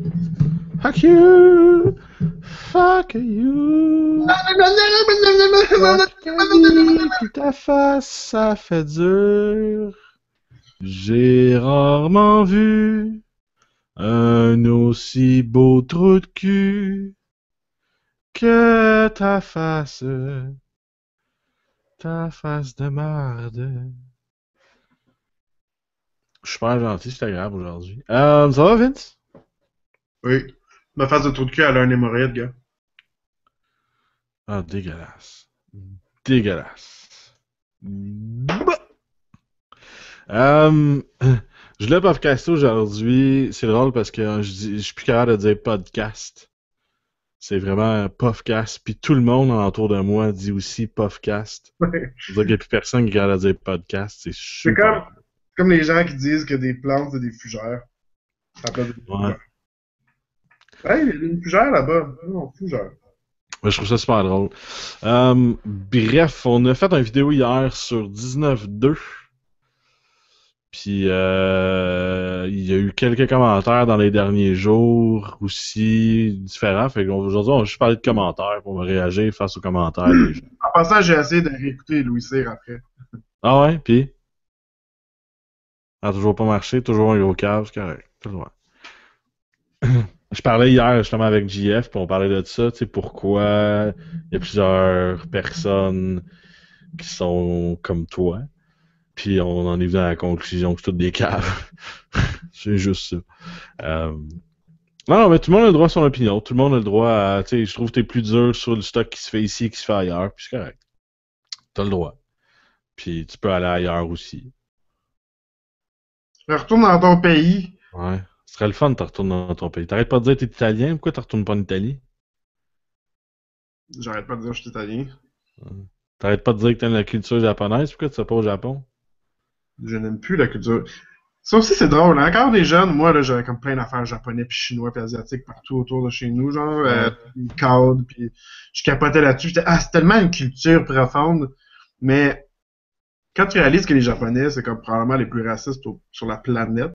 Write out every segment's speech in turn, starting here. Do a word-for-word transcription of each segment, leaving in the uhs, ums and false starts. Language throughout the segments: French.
Fuck you! Fuck you! Fuck ta vie, pis ta face, ça fait dur. J'ai rarement vu un aussi beau trou de cul que ta face, ta face de marde. Je suis super gentil, c'est agréable aujourd'hui. Euh, ça va, Vince? Oui. Ma face de trou de cul, elle a un hémorroïde, gars. Ah, dégueulasse. Dégueulasse. Bah! Euh, je l'ai podcasté aujourd'hui. C'est drôle parce que je, dis, je suis plus capable de dire podcast. C'est vraiment Puffcast. Puis tout le monde autour de moi dit aussi Puffcast. Ouais. Je veux dire qu'il n'y a plus personne qui est capable de dire podcast. C'est C'est super. comme, comme les gens qui disent que des plantes, c'est des fougères. À la place des Ouais. fougères. Hey, il y a une fougère là-bas. Non, fougère. Ouais, je trouve ça super drôle. Euh, bref, on a fait une vidéo hier sur dix-neuf deux. Puis euh, il y a eu quelques commentaires dans les derniers jours aussi différents. Fait qu'aujourd'hui, on va juste parler de commentaires pour me réagir face aux commentaires des gens. En passant, j'ai essayé de réécouter Louis Cyr après. Ah ouais, puis ça a toujours pas marché, toujours un gros cave, c'est correct. Toujours. Je parlais hier justement avec J F, puis on parlait de ça, tu sais, pourquoi il y a plusieurs personnes qui sont comme toi. Puis on en est venu à la conclusion que c'est toutes des caves. C'est juste ça. Euh... Non, mais tout le monde a le droit à son opinion. Tout le monde a le droit à... Tu sais, je trouve que t'es plus dur sur le stock qui se fait ici et qui se fait ailleurs. Puis c'est correct. T'as le droit. Puis tu peux aller ailleurs aussi. Je retourne dans ton pays. Ouais. Ce serait le fun de te retourner dans ton pays. T'arrêtes pas de dire que t'es italien. Pourquoi tu retournes pas en Italie? J'arrête pas de dire que je suis italien. Ouais. T'arrêtes pas de dire que t'aimes la culture japonaise. Pourquoi tu vas pas au Japon? Je n'aime plus la culture. Ça aussi, c'est drôle. Hein? Encore des jeunes, moi, là, j'avais comme plein d'affaires japonais, puis chinois, puis asiatiques partout autour de chez nous, genre, euh, code, puis je capotais là-dessus. J'étais, ah, c'est tellement une culture profonde. Mais quand tu réalises que les Japonais, c'est comme probablement les plus racistes au- sur la planète,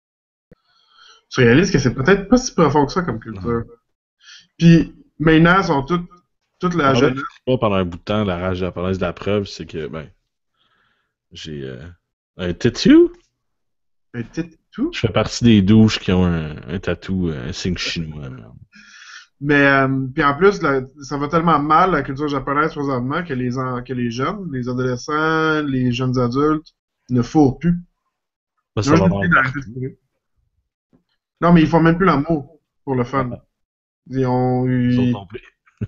tu réalises que c'est peut-être pas si profond que ça comme culture. Puis maintenant, ils sont toutes, toute la Ah, jeunesse. pas pendant un bout de temps, la rage japonaise. La preuve, c'est que, ben, j'ai euh, un tattoo. Un petit tout. Je fais partie des douches qui ont un, un tatou, un signe chinois. Merde. Mais euh, puis en plus, la- ça va tellement mal la culture japonaise présentement que les en- que les jeunes, les adolescents, les jeunes adultes ne fourrent plus. Ben, Ils ça ont va juste mal envie d'arrêter de partout. fourrer. Non, mais ils font même plus l'amour pour le fun. Ils ont Ils sont eu tombés.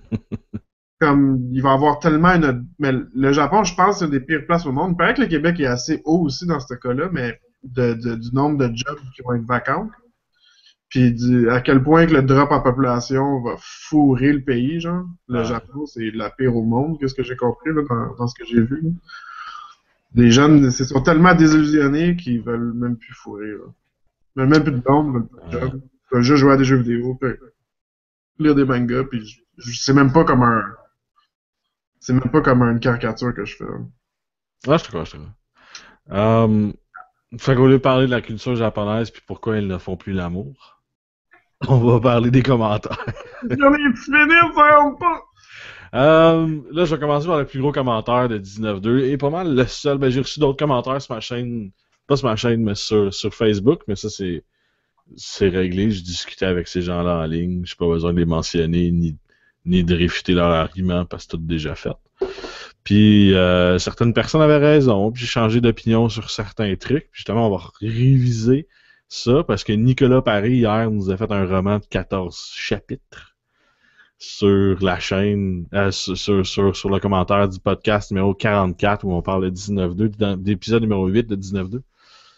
comme il va y avoir tellement une. Mais le Japon, je pense, c'est une des pires places au monde. Il paraît que le Québec est assez haut aussi dans ce cas-là, mais de, de- du nombre de jobs qui vont être vacants. Puis du, à quel point que le drop en population va fourrer le pays, genre. Le Ouais. Japon, c'est la pire au monde, qu'est-ce que j'ai compris là, dans, dans ce que j'ai vu. Là. Les jeunes, ils sont tellement désillusionnés qu'ils veulent même plus fourrer. Là. Ils veulent même plus de blonde, ils veulent plus de job. Ils veulent juste jouer à des jeux vidéo, puis lire des mangas, puis je, je- c'est même pas comme un. C'est même pas comme une caricature que je fais. Là. Ah, je te crois, je te crois. Euh, fait qu'au lieu de parler de la culture japonaise puis pourquoi ils ne font plus l'amour, on va parler des commentaires. J'en ai fini, ça rentre pas! Euh, là, je vais commencer par le plus gros commentaire de dix-neuf deux et pas mal le seul. Ben, j'ai reçu d'autres commentaires sur ma chaîne, pas sur ma chaîne, mais sur, sur Facebook, mais ça, c'est, c'est réglé. Je discutais avec ces gens-là en ligne. J'ai pas besoin de les mentionner ni, ni de réfuter leurs arguments parce que c'est tout déjà fait. Puis euh, certaines personnes avaient raison, puis j'ai changé d'opinion sur certains trucs. Puis justement, on va réviser ça parce que Nicolas Paré, hier, nous a fait un roman de quatorze chapitres sur la chaîne, euh, sur, sur, sur, sur le commentaire du podcast numéro quarante-quatre où on parle de dix-neuf deux, puis dans l'épisode numéro huit de dix-neuf deux.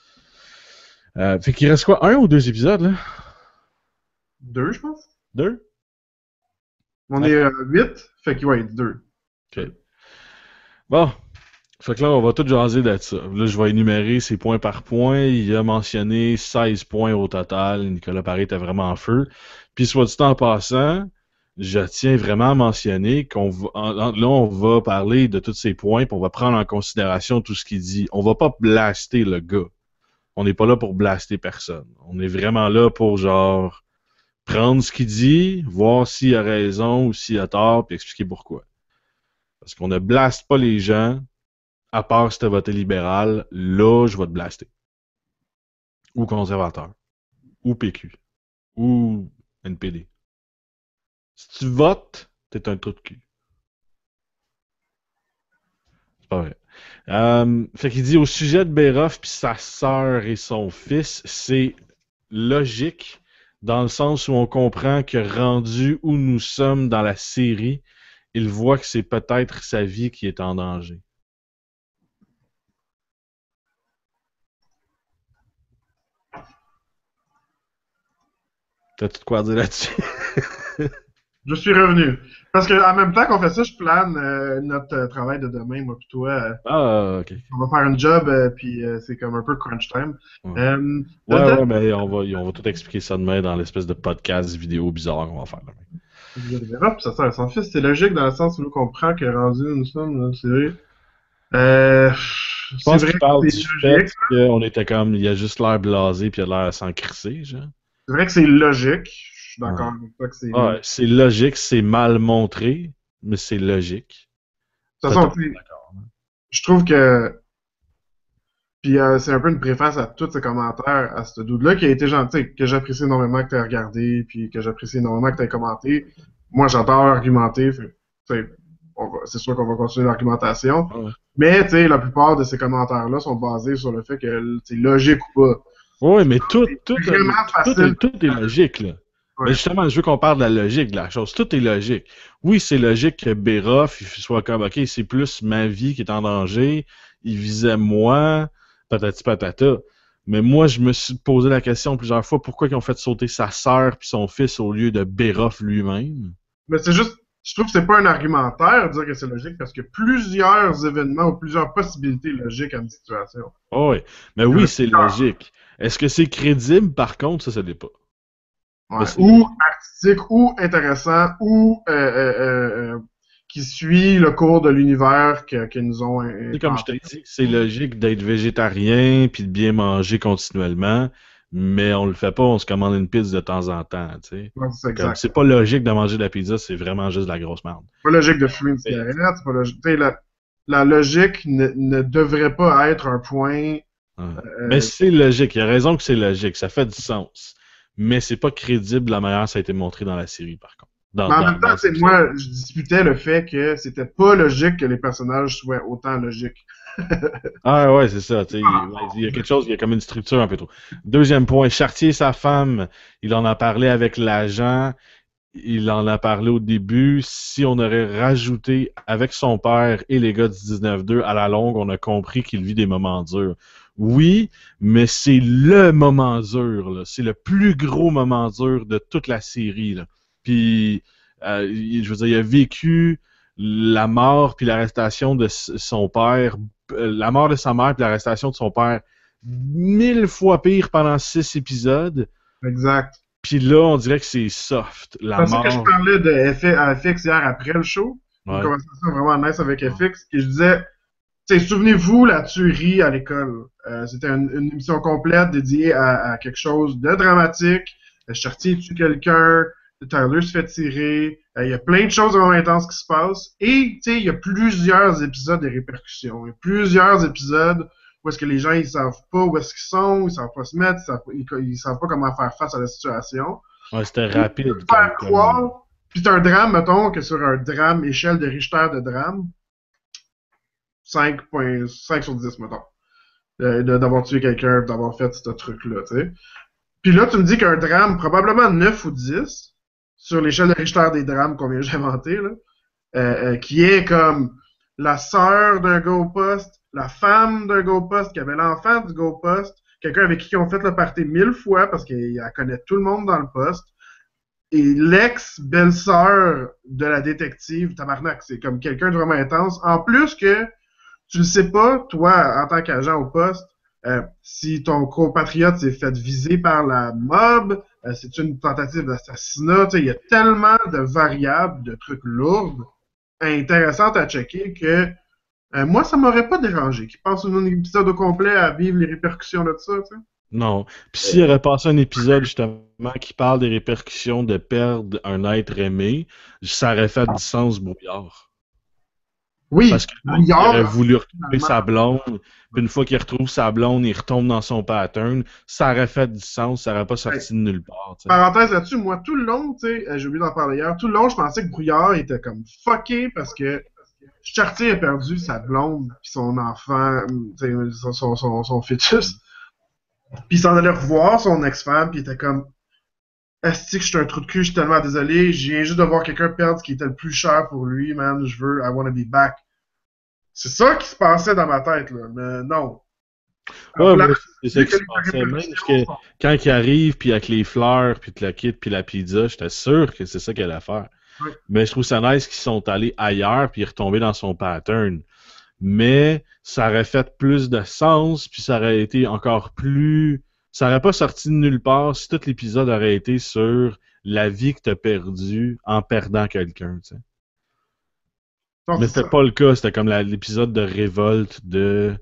Euh, fait qu'il reste quoi, un ou deux épisodes, là? Deux, je pense. Deux? On Ouais. est à huit, fait qu'il va être deux. OK. Bon. Fait que là, on va tout jaser de ça. Là, je vais énumérer ces points par point. Il a mentionné seize points au total. Nicolas Paré était vraiment en feu. Puis, soit dit en passant, je tiens vraiment à mentionner qu'on va, en- là, on va parler de tous ces points, puis on va prendre en considération tout ce qu'il dit. On va pas blaster le gars. On n'est pas là pour blaster personne. On est vraiment là pour, genre, prendre ce qu'il dit, voir s'il a raison ou s'il a tort, puis expliquer pourquoi. Parce qu'on ne blaste pas les gens, à part si tu as voté libéral, là, je vais te blaster. Ou conservateur. Ou P Q. Ou N P D. Si tu votes, t'es un trou de cul. C'est pas vrai. Euh, fait qu'il dit au sujet de Beroff puis sa sœur et son fils, c'est logique dans le sens où on comprend que rendu où nous sommes dans la série, il voit que c'est peut-être sa vie qui est en danger. T'as-tu de quoi dire là-dessus? Je suis revenu. Parce que en même temps qu'on fait ça, je plane euh, notre euh, travail de demain, moi puis toi. Euh, Ah, ok. on va faire un job, euh, puis euh, c'est comme un peu crunch time. Ouais, Euh, ouais, le ouais, mais on va, on va tout expliquer ça demain dans l'espèce de podcast vidéo bizarre qu'on va faire demain. verra, puis ça sert à son fils. C'est logique dans le sens où on comprend que rendu nous sommes, là, c'est vrai. Euh, Je c'est pense vrai qu'il que parle c'est du fait logique. qu'on était comme, il a juste l'air blasé puis il a l'air à s'en crisser, genre. C'est vrai que c'est logique. Je suis d'accord Ouais. avec toi que c'est Ouais, c'est logique, c'est mal montré, mais c'est logique. de toute façon, Totalement tu sais, d'accord. je trouve que. Puis euh, c'est un peu une préface à tous ces commentaires à ce dude-là qui a été gentil, que j'apprécie énormément que tu aies regardé, puis que j'apprécie énormément que tu aies commenté. Moi, j'adore argumenter. Fait, tu sais, on va- c'est sûr qu'on va continuer l'argumentation. Ouais. Mais tu sais, la plupart de ces commentaires-là sont basés sur le fait que c'est logique ou pas. Ouais, mais tout, tout, C'est vraiment tout, facile. est, tout est logique, là. Mais Ouais. justement, je veux qu'on parle de la logique de la chose. Tout est logique. Oui, c'est logique que Beroff il soit comme, OK, c'est plus ma vie qui est en danger, il visait moi, patati patata. Mais moi, je me suis posé la question plusieurs fois, pourquoi ils ont fait sauter sa sœur puis son fils au lieu de Beroff lui-même? Mais c'est juste, je trouve que c'est pas un argumentaire de dire que c'est logique parce qu'il y a plusieurs événements ou plusieurs possibilités logiques à une situation. Oh, oui, mais Il y en oui, a c'est plusieurs. logique. Est-ce que c'est crédible, par contre? Ça, ça l'est pas. Mais Ouais. c'est Ou logique. artistique, ou intéressant, ou euh, euh, euh, euh, qui suit le cours de l'univers que, qu'ils nous ont Tu sais, comme je implanté. t'ai dit, c'est logique d'être végétarien puis de bien manger continuellement, mais on le fait pas, on se commande une pizza de temps en temps, tu sais. Ouais, c'est Comme, exact. c'est pas logique de manger de la pizza, c'est vraiment juste de la grosse merde. C'est pas logique de fumer une Mais, cigarette. C'est pas logique. Tu sais, la, la logique ne, ne devrait pas être un point. ouais. Mais Euh, c'est logique, il a raison que c'est logique, ça fait du sens. Mais c'est pas crédible de la manière dont ça a été montré dans la série, par contre. Dans, mais en dans, même temps, dans c'est cet épisode. moi, je disputais le fait que c'était pas logique que les personnages soient autant logiques. Ah ouais, c'est ça. Tu sais, il ouais, il y a quelque chose, il y a comme une structure un peu trop. Deuxième point, Chartier, sa femme, il en a parlé avec l'agent, il en a parlé au début. Si on aurait rajouté avec son père et les gars du dix-neuf deux, à la longue, on a compris qu'il vit des moments durs. Oui, mais c'est le moment dur, là. C'est le plus gros moment dur de toute la série, là. Puis, euh, il- je veux dire, il a vécu la mort puis l'arrestation de s- son père, euh, la mort de sa mère puis l'arrestation de son père mille fois pire pendant six épisodes. Exact. Puis là, on dirait que c'est soft. C'est La pour ça que je mort. parlais de F- à F X hier après le show. Une Ouais. conversation vraiment nice avec F X. Et je disais, tu sais, souvenez-vous la tuerie à l'école. Euh, c'était une, une émission complète dédiée à, à quelque chose de dramatique. Euh, Chartier tue quelqu'un. Tyler se fait tirer. Euh, Il y a plein de choses vraiment intenses qui se passent. Et, tu sais, il y a plusieurs épisodes de répercussions. Il y a plusieurs épisodes où est-ce que les gens, ils savent pas où est-ce qu'ils sont, ils savent pas se mettre, ils savent pas, ils, ils savent pas comment faire face à la situation. Ouais, c'était Et rapide comme, faire comme... croire, puis c'est un drame, mettons, que sur un drame, échelle de Richter de drame, cinq virgule cinq sur dix, mettons, euh, de- d'avoir tué quelqu'un, d'avoir fait ce truc-là, tu sais. Puis là, tu me dis qu'un drame, probablement neuf ou dix, sur l'échelle de Richter des drames qu'on vient d'inventer, là, euh, euh, qui est comme la sœur d'un gars au poste, la femme d'un gars au poste, qui avait l'enfant du gars au poste, quelqu'un avec qui ils ont fait le party mille fois parce qu'elle connaît tout le monde dans le poste, et l'ex-belle-sœur de la détective, tabarnak, c'est comme quelqu'un de vraiment intense. En plus que tu ne sais pas, toi, en tant qu'agent au poste, euh, si ton compatriote s'est fait viser par la mob, euh, c'est une tentative d'assassinat. Tu sais, il y a tellement de variables, de trucs lourds, intéressantes à checker que euh, moi, ça m'aurait pas dérangé. Qu'ils passent un épisode au complet à vivre les répercussions de ça. Tu sais. Non. Puis s'il aurait passé un épisode justement qui parle des répercussions de perdre un être aimé, ça aurait fait du sens, Brouillard. Parce Oui, que là, il aurait Brouillard, voulu retrouver finalement. sa blonde, puis une fois qu'il retrouve sa blonde, il retombe dans son pattern. Ça aurait fait du sens, ça aurait pas Hey, sorti de nulle part, tu sais. parenthèse là-dessus, moi, tout le long, tu sais, euh, j'ai oublié d'en parler hier, tout le long, je pensais que Brouillard était comme fucké parce que Chartier a perdu sa blonde puis son enfant, tu sais, son, son, son, son fœtus. Puis il s'en allait revoir son ex-femme, puis il était comme Asti que je suis un trou de cul, je suis tellement désolé, je viens juste de voir quelqu'un perdre ce qui était le plus cher pour lui, man, je veux, I wanna be back. C'est ça qui se passait dans ma tête, là, mais non. À Ouais, place, moi, c'est ça vu qui que se les passait. Même parce répercussions que sont... quand il arrive, puis avec les fleurs, puis le kit, puis la pizza, j'étais sûr que c'est ça qu'elle allait faire. Ouais. Mais je trouve ça nice qu'ils sont allés ailleurs, puis retombés dans son pattern. Mais ça aurait fait plus de sens, puis ça aurait été encore plus... Ça aurait pas sorti de nulle part si tout l'épisode aurait été sur la vie que t'as perdue en perdant quelqu'un, tu sais. Non, Mais c'est c'était ça. pas le cas, c'était comme la- l'épisode de révolte de...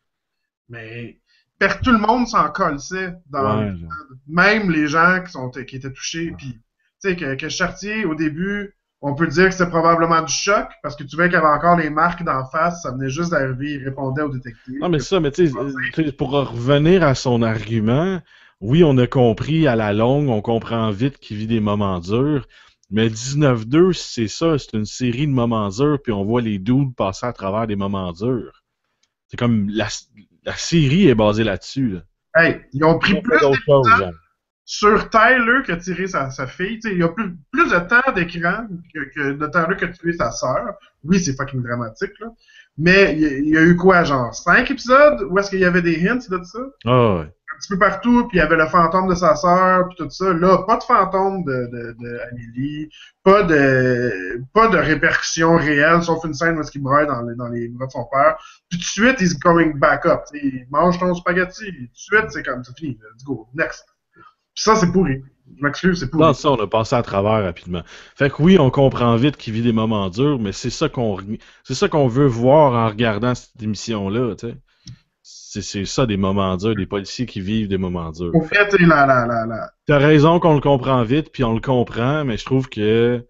Mais per- tout le monde s'en colissait dans Ouais, genre. l'épisode. Même les gens qui, sont, qui étaient touchés. Puis, tu sais, que, que Chartier, au début, on peut dire que c'était probablement du choc, parce que tu vois qu'il y avait encore les marques d'en face, ça venait juste d'arriver, il répondait au Non, détective. mais ça, mais tu sais, euh, tu sais, pour revenir à son argument, oui, on a compris à la longue, on comprend vite qu'il vit des moments durs, mais dix-neuf deux, c'est ça, c'est une série de moments durs, puis on voit les dudes passer à travers des moments durs. C'est comme la, la série est basée là-dessus, là. Hey, ils ont Ils pris ont fait plus d'autres choses, d'épisodes genre. sur Tyler que tiré sa, sa fille. Tu sais, il y a plus, plus de temps d'écran que, que de Tyler que tuer sa sœur. Oui, c'est fucking dramatique, là. Mais il y, a- il y a eu quoi, genre cinq épisodes où est-ce qu'il y avait des hints de ça? Ah ouais. Un petit peu partout, puis il y avait le fantôme de sa sœur, puis tout ça. Là, pas de fantôme de, de, de Amélie, pas de pas de répercussions réelles, sauf une scène où est-ce qu'il braille dans les, dans les bras de son père. Puis tout de suite, he's coming back up. T'sais, il mange ton spaghetti, puis tout de suite, c'est comme, c'est fini, let's go, next. Puis ça, c'est pourri. Je m'excuse, c'est Dans pourri. ça, on a passé à travers rapidement. Fait que oui, on comprend vite qu'il vit des moments durs, mais c'est ça qu'on c'est ça qu'on veut voir en regardant cette émission-là, tu sais. C'est c'est ça, des moments durs, des policiers qui vivent des moments durs. Au Fait fait, t'sais, la, la, la, la... t'as raison qu'on le comprend vite, puis on le comprend, mais je trouve que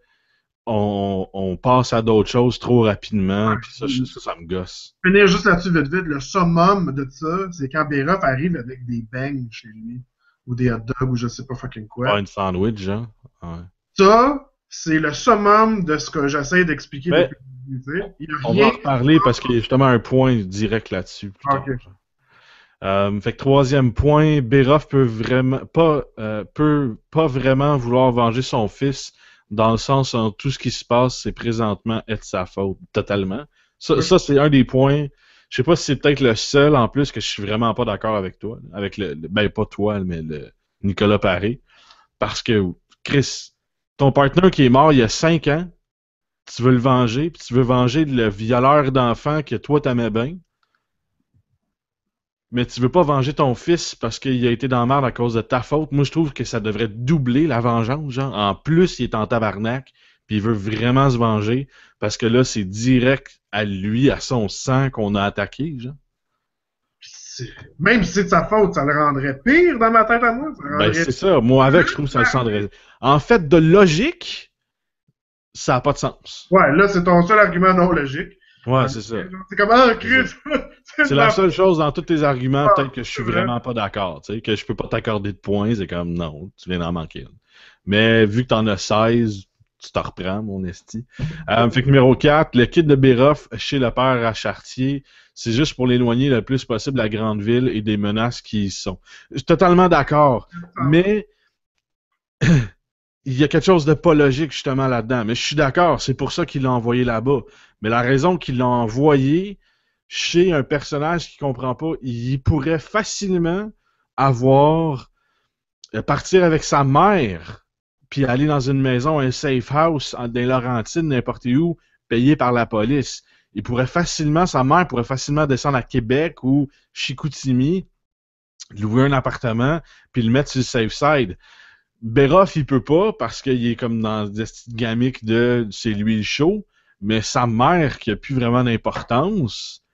on, on passe à d'autres choses trop rapidement, puis ça, je- ça, ça me gosse. Finir juste là-dessus vite vite, le summum de ça, c'est quand Beroff arrive avec des bangs chez lui, ou des hot dogs, ou je sais pas fucking Ah, quoi. une sandwich, genre. Ouais. Ça, c'est le summum de ce que j'essaie d'expliquer Mais depuis le début. tu sais. Il y a on va rien. en reparler parce qu'il y a justement un point direct là-dessus plus Ah, tard. ok. Euh, fait que troisième point, Beroff peut vraiment pas euh, peut pas vraiment vouloir venger son fils dans le sens où tout ce qui se passe, c'est présentement être sa faute totalement. Ça, Oui. ça c'est un des points. Je sais pas si c'est peut-être le seul en plus que je suis vraiment pas d'accord avec toi, avec le, le- ben pas toi, mais le Nicolas Paré, parce que Chris, ton partenaire qui est mort il y a cinq ans, tu veux le venger, puis tu veux venger le violeur d'enfants que toi t'aimais bien. Mais tu veux pas venger ton fils parce qu'il a été dans la merde à cause de ta faute. Moi, je trouve que ça devrait doubler la vengeance, genre. En plus, il est en tabarnak, puis il veut vraiment se venger, parce que là, c'est direct à lui, à son sang qu'on a attaqué, genre. C'est- Même si c'est de sa faute, ça le rendrait pire dans ma tête à moi. Ça le Ben, rendrait c'est ça. Moi, avec, je trouve que ça le sendrait. En fait, de logique, ça n'a pas de sens. Ouais, là, c'est ton seul argument non logique. Ouais, c'est ça. C'est comme, ah, C'est Chris, c'est C'est de la la seule chose dans tous tes arguments, faute. peut-être que je suis C'est vrai. vraiment pas d'accord, tu sais, que je peux pas t'accorder de points, c'est comme non, tu viens d'en manquer une. Mais vu que t'en as seize, tu t'en reprends, mon esti. Euh, fait que numéro quatre, le kit de Beroff chez le père à Chartier, c'est juste pour l'éloigner le plus possible de la grande ville et des menaces qui y sont. Je suis totalement d'accord, mais il y a quelque chose de pas logique justement là-dedans. Mais je suis d'accord, c'est pour ça qu'il l'a envoyé là-bas. Mais la raison qu'il l'a envoyé chez un personnage qui comprend pas, il pourrait facilement avoir euh, partir avec sa mère, puis aller dans une maison, un safe house en- dans les Laurentides, n'importe où, payé par la police. Il pourrait facilement, sa mère pourrait facilement descendre à Québec ou Chicoutimi, louer un appartement, puis le mettre sur le safe side. Beroff, il peut pas parce qu'il est comme dans des petites gamiques de c'est lui le show, mais sa mère qui a plus vraiment d'importance,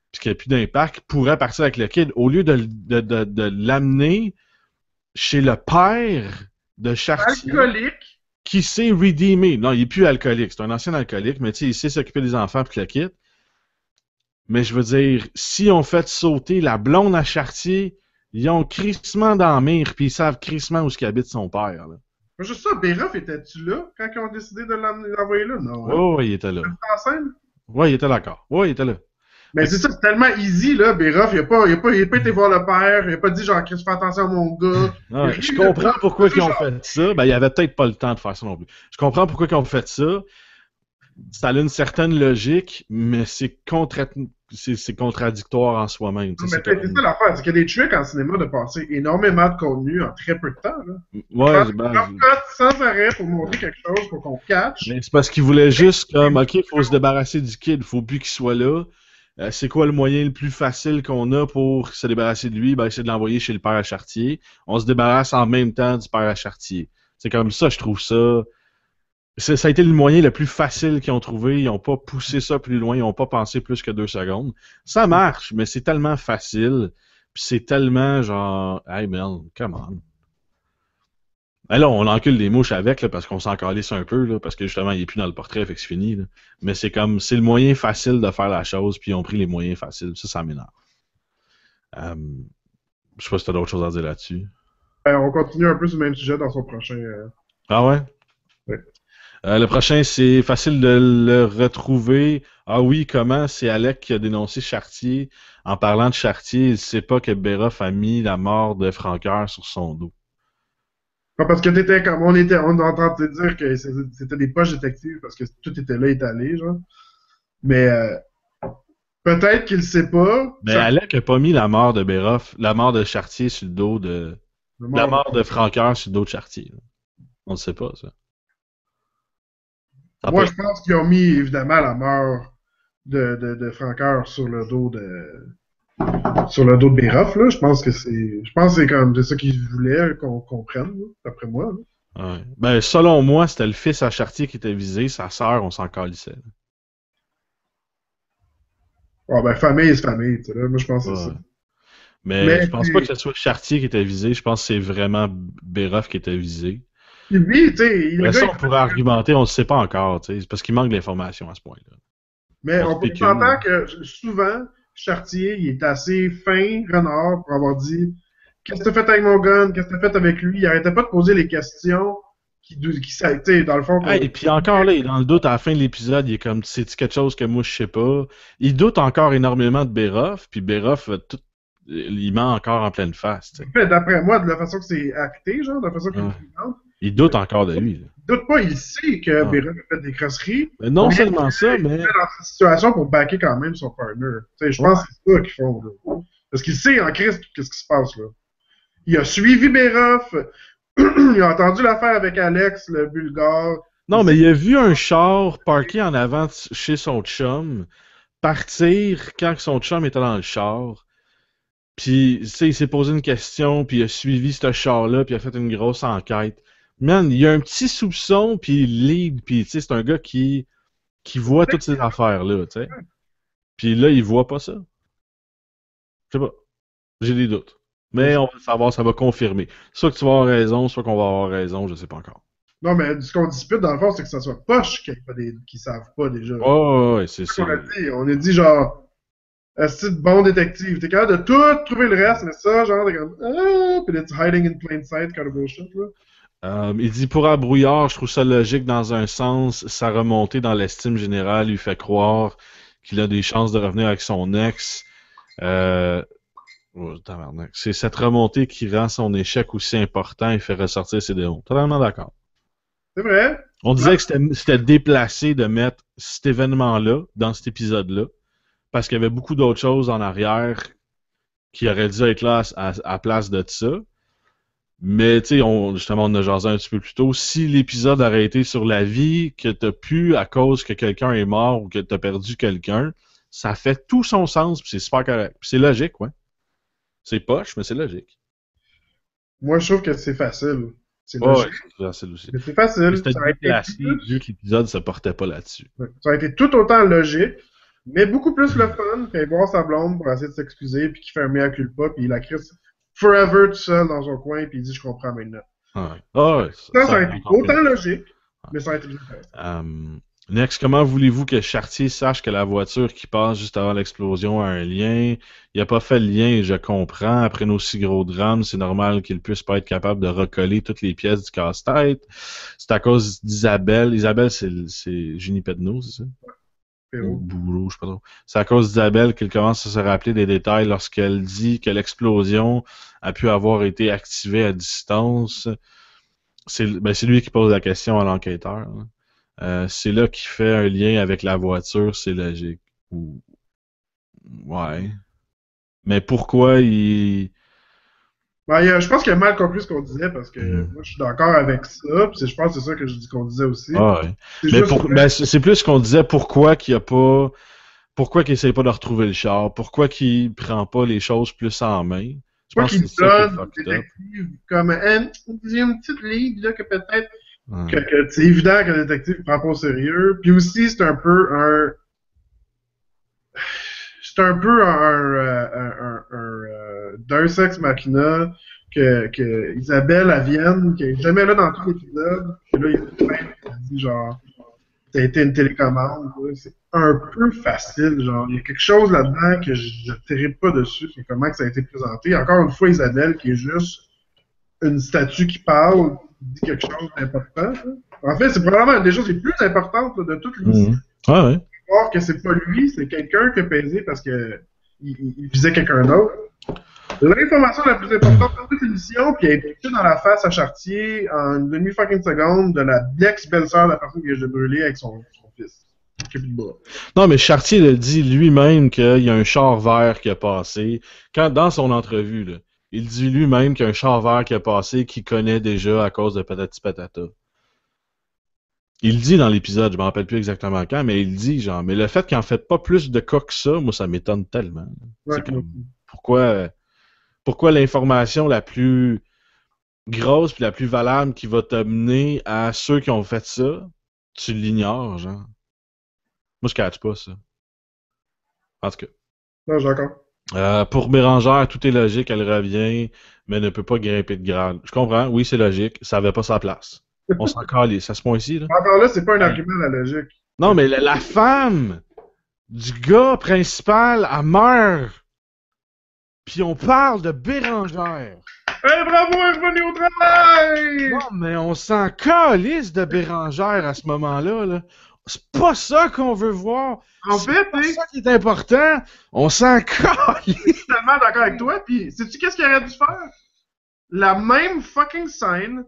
puis qu'il n'y a plus d'impact, pourrait partir avec le kid, au lieu de, de, de, de l'amener chez le père de Chartier, Alcoolique. qui s'est redeemé. Non, il n'est plus alcoolique, c'est un ancien alcoolique, mais tu sais, il sait s'occuper des enfants puis le kid. Mais je veux dire, si on fait sauter la blonde à Chartier, ils ont crissement dans la mire, puis ils savent crissement où est-ce qu'habite son père. Là. Juste ça, Béroff, étais-tu là quand ils ont décidé de l'envoyer là? Non. Hein? Oh, oui, il était là. En scène? Oui, il était d'accord. Oui, il était là. Mais c'est ça, c'est tellement easy, là, Béroff. Il a pas, il a pas, il a pas été voir le père. Il a pas dit, genre, Chris, fais attention à mon gars. Non, je comprends pourquoi ils ont fait ça. Ben, il avait peut-être pas le temps de faire ça non plus. Je comprends pourquoi ils ont fait ça. Ça a une certaine logique, mais c'est contra... c'est contradictoire en soi-même. Non, mais c'est ça l'affaire, c'est qu'il y a des trucs en cinéma de passer énormément de contenu en très peu de temps. Là. Ouais, ben, je... sans arrêt pour montrer quelque chose, pour qu'on catch. Mais c'est parce qu'ils voulaient juste comme, ok, il faut se débarrasser du kid, il faut plus qu'il soit là. Euh, c'est quoi le moyen le plus facile qu'on a pour se débarrasser de lui? Ben, c'est de l'envoyer chez le père à Chartier. On se débarrasse en même temps du père à Chartier. C'est comme ça, je trouve ça. Ça a été le moyen le plus facile qu'ils ont trouvé. Ils n'ont pas poussé ça plus loin. Ils n'ont pas pensé plus que deux secondes. Ça marche, mais c'est tellement facile. Puis c'est tellement genre, hey man, come on. Ben là, on encule des mouches avec, là, parce qu'on s'en calisse un peu, là, parce que justement, il n'est plus dans le portrait, fait que c'est fini. Là. Mais c'est comme, c'est le moyen facile de faire la chose, puis ils ont pris les moyens faciles. Ça, ça m'énerve. Euh, je sais pas si t'as d'autres choses à dire là-dessus. Ben, on continue un peu sur le même sujet dans son prochain... Euh... Ah ouais? Oui. Euh, le prochain, c'est facile de le retrouver. Ah oui, comment? C'est Alec qui a dénoncé Chartier. En parlant de Chartier, il ne sait pas que Béroff a mis la mort de Francoeur sur son dos. Pas parce que t'étais comme on était, on est en train de te dire que c'était des poches détectives parce que tout était là étalé, genre. Mais euh, peut-être qu'il sait pas. Mais Char... Alec a pas mis la mort de Béroff, la mort de Chartier sur le dos de. Mort la mort de, de Francoeur sur le dos de Chartier. On ne sait pas, ça. ça Moi, peut... je pense qu'ils ont mis évidemment la mort de, de, de Francoeur sur le dos de. Sur le dos de Béroff, là, je pense que c'est. Je pense que c'est comme c'est ça qu'ils voulaient qu'on comprenne, d'après moi. Là. Ouais. Ben, selon moi, c'était le fils à Chartier qui était visé, sa sœur, on s'en calissait. Ah, ben, famille, c'est famille, tu sais, là. Moi, je pense que ouais. c'est ça. Mais, Mais je pense puis... pas que ce soit Chartier qui était visé, je pense que c'est vraiment Béroff qui était visé. Puis lui, tu sais. Mais ça, on pourrait fait... argumenter, on ne sait pas encore, tu sais, parce qu'il manque d'informations à ce point-là. Mais on, on peut s'entendre que souvent. Chartier, il est assez fin, renard, pour avoir dit « Qu'est-ce que t'as fait avec mon gun? Qu'est-ce que t'as fait avec lui? » Il arrêtait pas de poser les questions qui, qui tu sais, dans le fond... Hey, et puis encore là, il est dans le doute à la fin de l'épisode, il est comme « C'est-tu quelque chose que moi je sais pas? » Il doute encore énormément de Béroff, puis Béroff, tout, il ment encore en pleine face. Fait, d'après moi, de la façon que c'est acté, genre, de la façon qu'il ouais. Il doute encore de lui. Là. Il doute pas, il sait que ouais. Béroff a fait des crosseries. Mais non seulement ça, mais... Il est dans cette situation pour backer quand même son partner. T'sais, je ouais. pense que c'est ça qu'ils font. Là. Parce qu'il sait en Christ qu'est-ce qui se passe là. Il a suivi Béroff. Il a entendu l'affaire avec Alex, le Bulgare. Non, mais il a vu un char parké en avant chez son chum partir quand son chum était dans le char. Puis, tu sais, il s'est posé une question, puis il a suivi ce char-là, puis il a fait une grosse enquête. Man, il y a un petit soupçon, puis il lead, puis tu sais, c'est un gars qui, qui voit toutes ces affaires-là, tu sais. Puis là, il voit pas ça. Je sais pas. J'ai des doutes. Mais on va le savoir, ça va confirmer. Soit que tu vas avoir raison, soit qu'on va avoir raison, je sais pas encore. Non, mais ce qu'on dispute, dans le fond, c'est que ça soit poche qui ne savent pas déjà. Oh, ouais, c'est ça. On a dit, on a dit genre, est-ce que bon détective? T'es capable de tout trouver le reste, mais ça, genre, t'es comme, ah, puis it's hiding in plain sight, kind of bullshit, là. Euh, il dit pour un brouillard, je trouve ça logique dans un sens, sa remontée dans l'estime générale lui fait croire qu'il a des chances de revenir avec son ex. Euh... Oh, c'est cette remontée qui rend son échec aussi important et fait ressortir ses démons. Totalement d'accord. C'est vrai. On disait que c'était, c'était déplacé de mettre cet événement-là dans cet épisode-là parce qu'il y avait beaucoup d'autres choses en arrière qui auraient dû être là à, à, à place de ça. Mais, tu sais, on, justement, on a jasé un petit peu plus tôt. Si l'épisode aurait été sur la vie que t'as pu à cause que quelqu'un est mort ou que t'as perdu quelqu'un, ça fait tout son sens, puis c'est super correct. Puis c'est logique, ouais. C'est poche, mais c'est logique. Moi, je trouve que c'est facile. C'est logique. Ouais, c'est facile aussi. Mais c'est facile. Mais c'était déplacé, vu que l'épisode se portait pas là-dessus. Ouais. Ça a été tout autant logique, Mais beaucoup plus le fun, puis voir sa blonde pour essayer de s'excuser, puis qu'il fait un mea culpa, puis il la crisse forever tout seul dans son coin, puis il dit je comprends maintenant. Ouais. Ah ouais, ça, Ça, ça ça a a été encore autant pire. logique, mais ça a été bien fait. Um, next, comment voulez-vous que Chartier sache que la voiture qui passe juste avant l'explosion a un lien? Il a pas fait le lien, je comprends. Après nos si gros drames, c'est normal qu'il puisse pas être capable de recoller toutes les pièces du casse-tête. C'est à cause d'Isabelle. Isabelle, c'est c'est Junie Pedneau, c'est ça? Ou Péro. Boulot, je sais pas trop. C'est à cause d'Isabelle qu'il commence à se rappeler des détails lorsqu'elle dit que l'explosion a pu avoir été activée à distance. C'est ben, c'est lui qui pose la question à l'enquêteur. Hein. Euh, c'est là qu'il fait un lien avec la voiture, c'est logique. Ou... Ouais. Mais pourquoi il... Ben, il a- je pense qu'il a mal compris ce qu'on disait, parce que Hmm. moi, je suis d'accord avec ça, puis c'est- je pense que c'est ça que je dis qu'on disait aussi. Ah ouais. C'est Mais juste pour... que, ben, c'est c'est plus qu'on disait pourquoi qu'il y a pas... Pourquoi qu'il essaie pas de retrouver le char? Pourquoi qu'il prend pas les choses plus en main? Je pas pense qu'il que c'est ça qui est donne au fucked up. détective comme un, j'ai une petite ligne là que peut-être que, Ouais. que c'est évident que le détective ne prend pas au sérieux. Puis aussi, c'est un peu un. C'est un peu un, un, un, un, un euh, Deus Ex Machina que, que Isabelle, elle vienne, qui est jamais là dans tout l'épisode. Puis là, il dit genre, ça a été une télécommande. Là. C'est un peu facile, genre. Il y a quelque chose là-dedans que je ne tirais pas dessus, c'est comment que ça a été présenté. Encore une fois, Isabelle, qui est juste une statue qui parle, qui dit quelque chose d'important. Là. En fait, c'est probablement une des choses les plus importantes là, de toute l'histoire. Mhm. Ah ouais. Que c'est pas lui, c'est quelqu'un qui a pesé parce que il, il visait quelqu'un d'autre. L'information la plus importante de toute l'émission, puis elle est pitchée dans la face à Chartier en une demi-fucking seconde de la ex-belle-sœur de la personne qui vient de brûler avec son, son fils. Qui a plus de bras. Non, mais Chartier le dit lui-même qu'il y a un char vert qui a passé. Quand, dans son entrevue, là, il dit lui-même qu'il y a un char vert qui a passé qu'il connaît déjà à cause de patati patata. Il le dit dans l'épisode, je me rappelle plus exactement quand, mais il dit genre, mais le fait qu'il en fait pas plus de cas que ça, moi ça m'étonne tellement. Ouais, C'est comme, pourquoi, pourquoi l'information la plus grosse puis la plus valable qui va t'amener à ceux qui ont fait ça, tu l'ignores, genre. Moi je catch pas ça. En tout cas. non, j'ai encore. Euh, pour Bérangère, tout est logique, elle revient, mais ne peut pas grimper de grade. Je comprends, oui, c'est logique, ça avait pas sa place. On s'en calisse à ce point-ci, là. Encore là, c'est pas un argument à la logique. Non, mais la, la femme du gars principal, elle meurt. Puis on parle de Bérangère. Hey, bravo, elle est revenue au travail! Non, mais on s'en calisse de Bérangère à ce moment-là, là. C'est pas ça qu'on veut voir. En C'est fait, pas t'es ça qui est important. On s'en calisse. totalement d'accord avec toi, pis sais-tu qu'est-ce qu'il aurait dû faire? La même fucking scène,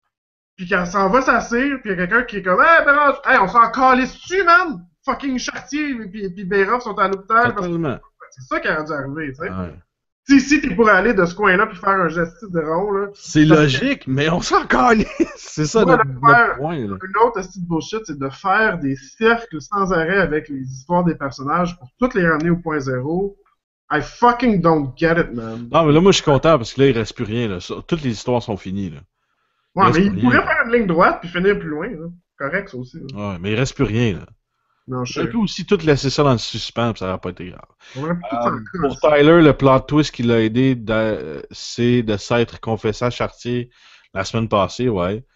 pis qu'elle s'en va s'asseoir, pis y a quelqu'un qui est comme, hey, Bérange, hey, on s'en calisse-tu, man? Fucking Chartier, pis, pis Béroff sont à l'hôpital. Parce que Totalement. c'est ça qui aurait dû arriver, tu sais. Ouais. Si, si t'es pour aller de ce coin-là pis faire un geste de rond, là, C'est Parce logique, mais on s'en calisse. C'est ça Moi, notre, de faire- notre point, là. une autre astuce de bullshit, c'est de faire des cercles sans arrêt avec les histoires des personnages pour toutes les ramener au point zéro. I fucking don't get it, man. Non, mais là, moi, je suis content parce que là, il reste plus rien, là. Ça- Toutes les histoires sont finies, là. Ouais, reste mais il rien. pourrait faire une ligne droite puis finir plus loin, là. Correct, ça aussi. Là. Ouais, mais il reste plus rien, là. Non, je J'aurais sais. pu aussi tout laisser ça dans le suspens, puis ça n'aurait pas été grave. On aurait pu tout Euh, s'en pour coller. Tyler, le plot twist qui l'a aidé, de- c'est de s'être confessé à Chartier la semaine passée, ouais.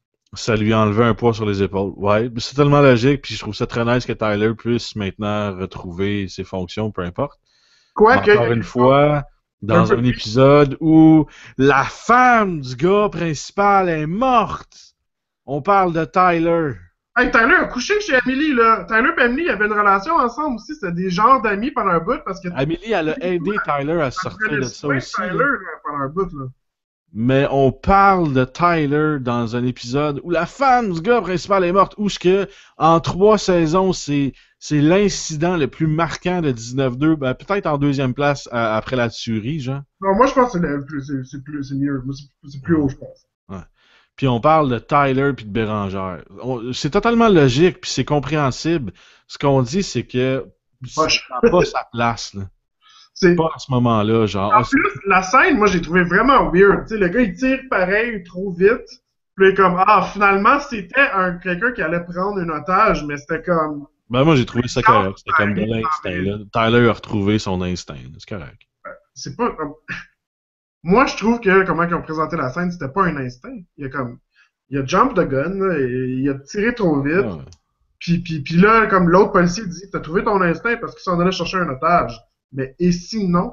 Ça lui a enlevé un poids sur les épaules, ouais. C'est tellement logique, puis je trouve ça très nice que Tyler puisse maintenant retrouver ses fonctions, peu importe. Quoi que. Encore une fois, dans Un un peu- épisode où la femme du gars principal est morte. On parle de Tyler. Hey, Tyler a couché chez Emily, là. Tyler et Emily avaient une relation ensemble aussi. C'était des genres d'amis pendant un bout parce que. Amélie, elle a aidé Tyler à sortir de ça aussi. Tyler, là. là, pendant un bout, là. Mais on parle de Tyler dans un épisode où la femme du gars principal est morte, où ce que en trois saisons, c'est c'est l'incident le plus marquant de dix-neuf deux, ben, peut-être en deuxième place à- après la tuerie, genre. Non, moi, je pense que c'est le plus, c'est, c'est plus, c'est mieux. Moi, c'est, c'est plus haut, je pense. Puis on parle de Tyler puis de Bérangère. On- C'est totalement logique puis c'est compréhensible. Ce qu'on dit, c'est que ça Poche. n'a pas sa place, là. C'est... Pas à ce moment-là, genre. En ah, c'est- plus, la scène, moi, j'ai trouvé vraiment weird. Tu sais, le gars, il tire pareil, trop vite. Puis il est comme, ah, finalement, c'était un, quelqu'un qui allait prendre un otage, mais c'était comme, Ben, moi, j'ai trouvé ça correct. C'était comme de Paris, l'instinct, là. Tyler a retrouvé son instinct, là. C'est correct. c'est pas. Moi, je trouve que comment ils ont présenté la scène, c'était pas un instinct. Il y a comme. Il a jump the gun, là, et il a tiré trop vite. Ouais. Puis, puis, puis là, comme l'autre policier dit, t'as trouvé ton instinct parce qu'il s'en allait chercher un otage. Mais et sinon,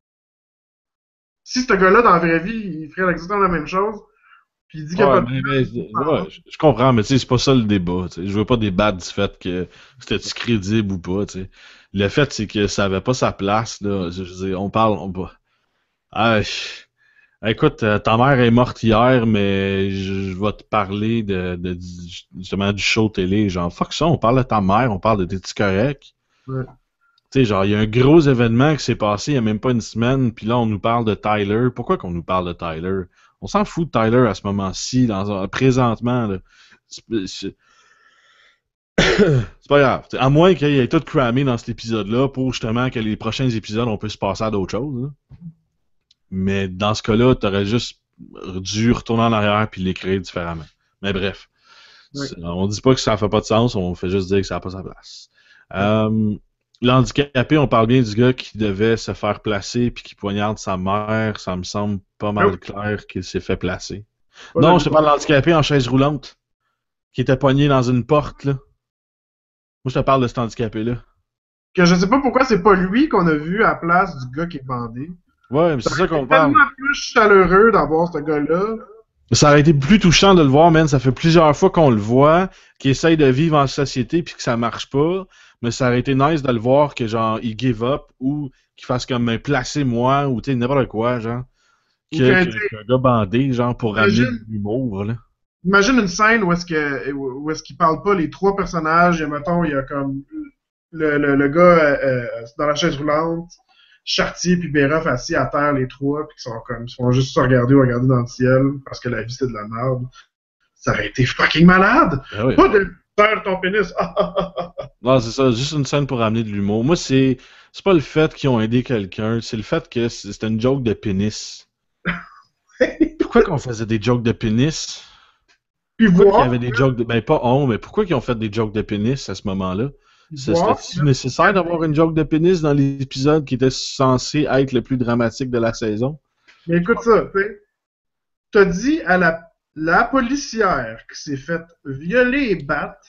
si ce gars-là, dans la vraie vie, il ferait exactement la même chose, puis il dit qu'il n'y a Ouais, pas de mais, mais- gun, ouais, je je comprends, mais tu sais, c'est pas ça le débat. Tu sais. Je veux pas débattre du fait que c'était crédible ou pas. Tu sais. Le fait, c'est que ça avait pas sa place, là. Je veux dire, on parle, on va. Ah, je- écoute, euh, ta mère est morte hier, mais je, je vais te parler de, de, du- justement du show télé. Genre, fuck ça, on parle de ta mère, on parle de t'es-tu correct? ouais. Tu sais, genre, il y a un gros événement qui s'est passé il y a même pas une semaine, puis là, on nous parle de Tyler. Pourquoi qu'on nous parle de Tyler? On s'en fout de Tyler à ce moment-ci, dans un- présentement, là. C'est c'est- c'est pas grave. T'sais, à moins qu'il y ait tout cramé dans cet épisode-là pour justement que les prochains épisodes, on puisse passer à d'autres choses, là. Mais dans ce cas-là, t'aurais juste dû retourner en arrière puis l'écrire différemment. Mais bref. Ouais. C'est- On dit pas que ça fait pas de sens, on fait juste dire que ça n'a pas sa place. Euh, L'handicapé, on parle bien du gars qui devait se faire placer puis qui poignarde sa mère. Ça me semble pas mal Nope. clair qu'il s'est fait placer. Pas Non, de- je te parle de l'handicapé en chaise roulante qui était poigné dans une porte, là. Moi, je te parle de cet handicapé-là. Que je sais pas pourquoi c'est pas lui qu'on a vu à la place du gars qui est bandé. Ouais, mais c'est ça qu'on parle. Tellement plus chaleureux d'avoir ce gars-là. Ça aurait été plus touchant de le voir, man. Ça fait plusieurs fois qu'on le voit, qu'il essaye de vivre en société puis que ça marche pas. Mais ça aurait été nice de le voir que, genre, il give up ou qu'il fasse comme un placer moi ou, tu sais, n'importe quoi, genre. Ou Que, que, que- tu sais, qu'un gars bandé, genre, pour ramener imagine, de l'humour, là. imagine une scène où est-ce que où est-ce qu'ils parlent pas les trois personnages. Et mettons, il y a comme le, le, le gars euh, euh, dans la chaise roulante, Chartier puis Béroff assis à terre, les trois, puis qui sont comme, ils font juste se regarder ou regarder dans le ciel parce que la vie c'est de la merde. Ça aurait été fucking malade! Ah oui. Pas de faire ton pénis! Ah, ah, ah, ah. Non, c'est ça, juste une scène pour ramener de l'humour. Moi, c'est c'est pas le fait qu'ils ont aidé quelqu'un, c'est le fait que c'est- c'était une joke de pénis. Pourquoi qu'on faisait des jokes de pénis? Puis Pourquoi qu'il y voir, avait des jokes de... Ben, pas on, mais pourquoi qu'ils ont fait des jokes de pénis à ce moment-là? puis C'est- voir, C'était-tu nécessaire d'avoir une joke de pénis dans l'épisode qui était censé être le plus dramatique de la saison? mais écoute ça, tu sais. T'as dit à la, la policière qui s'est faite violer et battre,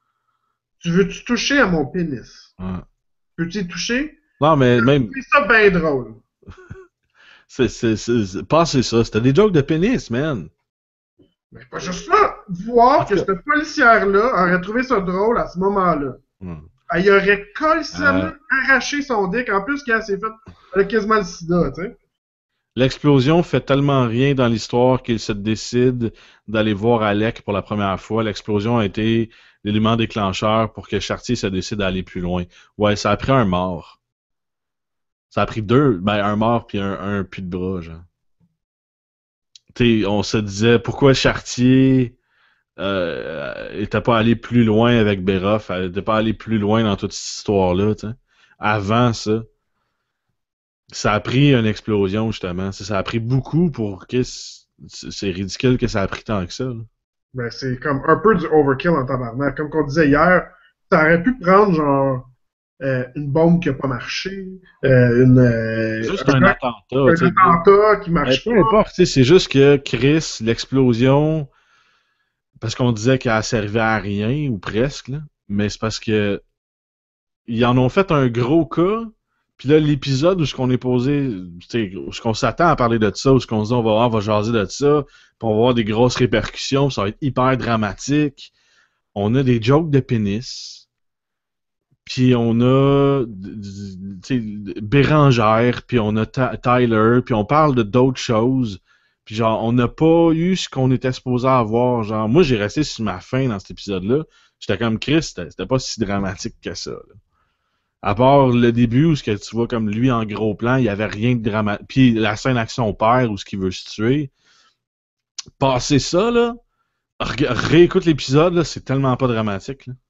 tu veux-tu toucher à mon pénis? Ouais. Peux-tu y toucher? Non, mais même, C'est ça bien drôle. c'est, c'est, c'est, c'est- passez ça, c'était des jokes de pénis, man. Mais pas juste ça. Voir que cette policière-là aurait trouvé ça drôle à ce moment-là. Ouais. Elle y aurait colsonné, Euh. arraché son dick. En plus, quand elle s'est faite, elle a quasiment le sida, tu sais. L'explosion fait tellement rien dans l'histoire qu'il se décide d'aller voir Alec pour la première fois. L'explosion a été l'élément déclencheur pour que Chartier se décide d'aller plus loin. Ouais, ça a pris un mort. Ça a pris deux, ben un mort puis un, un puits de bras, genre. T'sais, on se disait pourquoi Chartier euh, était pas allé plus loin avec Béroff, elle était pas allé plus loin dans toute cette histoire-là, t'sais. Avant ça. Ça a pris une explosion, justement. Ça, ça a pris beaucoup pour que... c- C'est ridicule que ça a pris tant que ça, là. Ben, c'est comme un peu du overkill en tabarnak. Comme qu'on disait hier, ça aurait pu prendre genre euh, une bombe qui a pas marché, euh, une, euh, C'est juste un, un un attentat, tu sais. attentat qui Mais marche peu pas. importe, tu sais, c'est juste que Chris, l'explosion, parce qu'on disait qu'elle servait à rien, ou presque, là, mais c'est parce que ils en ont fait un gros cas, puis là, l'épisode où ce qu'on est posé, tu sais, où ce qu'on s'attend à parler de ça, où ce qu'on se dit on va, on va jaser de ça, puis on va avoir des grosses répercussions, puis ça va être hyper dramatique. On a des jokes de pénis, puis on a d- d- tu sais, Bérangère, puis on a Ta- Tyler, puis on parle de d'autres choses. Puis genre, on n'a pas eu ce qu'on était supposé avoir. Genre, moi, j'ai resté sur ma faim dans cet épisode-là. J'étais comme Chris, c'était c'était pas si dramatique que ça, là. À part le début où ce que tu vois comme lui en gros plan, il y avait rien de dramatique. Puis la scène avec son père où ce qu'il veut se tuer. Passer ça, là, ré- réécoute l'épisode, là, c'est tellement pas dramatique, là.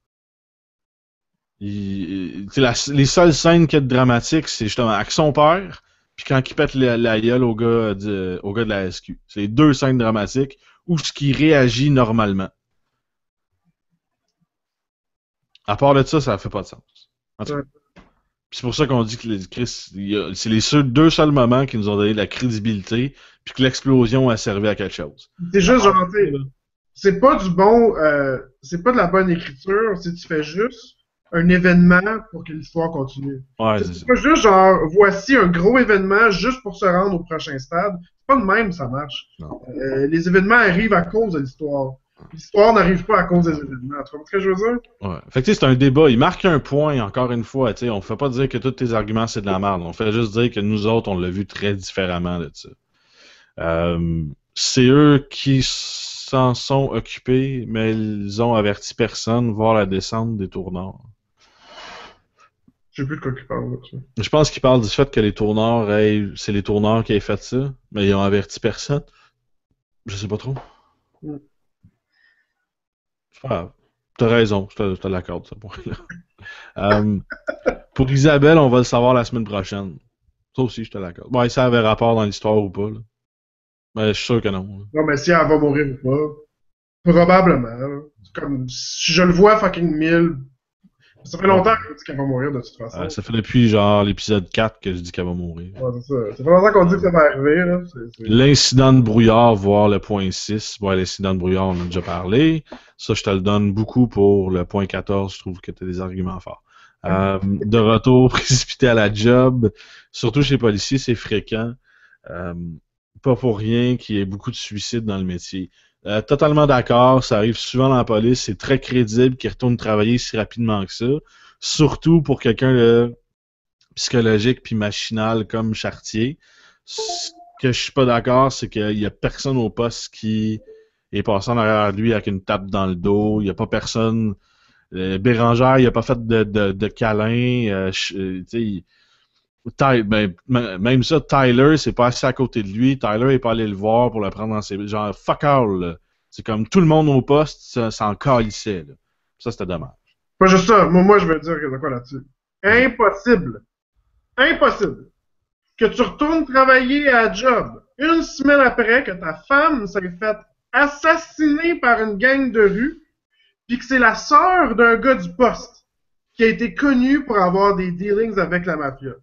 Il- tu sais, la- les seules scènes qui sont dramatiques, c'est justement avec son père, puis quand il pète la, la gueule au gars, de, au gars de la S Q. C'est les deux scènes dramatiques où ce qui réagit normalement. À part de ça, ça fait pas de sens. En tout cas. Ouais. C'est pour ça qu'on dit que les, Chris, il y a- c'est les seuls, deux seuls moments qui nous ont donné de la crédibilité, puis que l'explosion a servi à quelque chose. C'est À juste part genre, de tu ça, sais, là. c'est pas du bon, euh, c'est pas de la bonne écriture si tu fais juste un événement pour que l'histoire continue. Ouais, Tu sais, c'est c'est ça. pas juste genre, voici un gros événement juste pour se rendre au prochain stade. C'est pas de même, ça marche. Non. Euh, les événements arrivent à cause de l'histoire. L'histoire n'arrive pas à cause des événements. Tu comprends ce que je veux dire? Ouais. Fait que tu sais, c'est un débat. Il marque un point, encore une fois. Tu sais, on fait pas dire que tous tes arguments, c'est de la merde. On fait juste dire que nous autres, on l'a vu très différemment de ça. Euh, c'est eux qui s'en sont occupés, mais ils ont averti personne, voir la descente des tourneurs. Je sais plus de quoi tu parles, là, tu sais. Je pense qu'ils parlent du fait que les tourneurs, aient- c'est les tourneurs qui aient fait ça, mais ils ont averti personne. Je sais pas trop. Mm. C'est pas grave. T'as raison, je te, je te l'accorde, ce point-là. Euh, pour Isabelle, on va le savoir la semaine prochaine. Ça aussi, je te l'accorde. Bon, ça avait rapport dans l'histoire ou pas, là. Mais je suis sûr que non, là. Non, mais si elle va mourir ou pas, probablement. Là. C'est comme, si je le vois fucking mille, ça fait longtemps qu'on dit qu'elle va mourir de toute Euh, façon. ça fait depuis genre l'épisode quatre que je dis qu'elle va mourir. Ouais, c'est ça. Ça fait longtemps qu'on dit que ça va arriver, là. C'est, c'est... L'incident de brouillard, voire le point six. Bon, l'incident de brouillard, on en a déjà parlé. Ça, je te le donne beaucoup pour le point quatorze. Je trouve que tu as des arguments forts. Euh, de retour précipité à la job, surtout chez les policiers, c'est fréquent. Euh, pas pour rien qu'il y ait beaucoup de suicides dans le métier. Euh, totalement d'accord, ça arrive souvent dans la police. C'est très crédible qu'ils retournent travailler si rapidement que ça. Surtout pour quelqu'un de psychologique puis machinal comme Chartier. Ce que je suis pas d'accord, c'est qu'il y a personne au poste qui est passé en arrière de lui avec une tape dans le dos. Il y a pas personne. Euh, Bérangère, il a pas fait de, de, de câlin. Euh, je- euh, tu sais, Ty- ben, m- même ça, Tyler, c'est pas assis à côté de lui. Tyler est pas allé le voir pour le prendre dans ses... Genre, fuck all, là. C'est comme tout le monde au poste, ça, ça en calissait, là. Ça, c'était dommage. Pas juste ça. Moi, moi, je veux dire de quoi là-dessus. Vas-y. Impossible. Impossible. Que tu retournes travailler à job une semaine après que ta femme s'est faite assassiner par une gang de rue, puis que c'est la sœur d'un gars du poste qui a été connu pour avoir des dealings avec la mafia.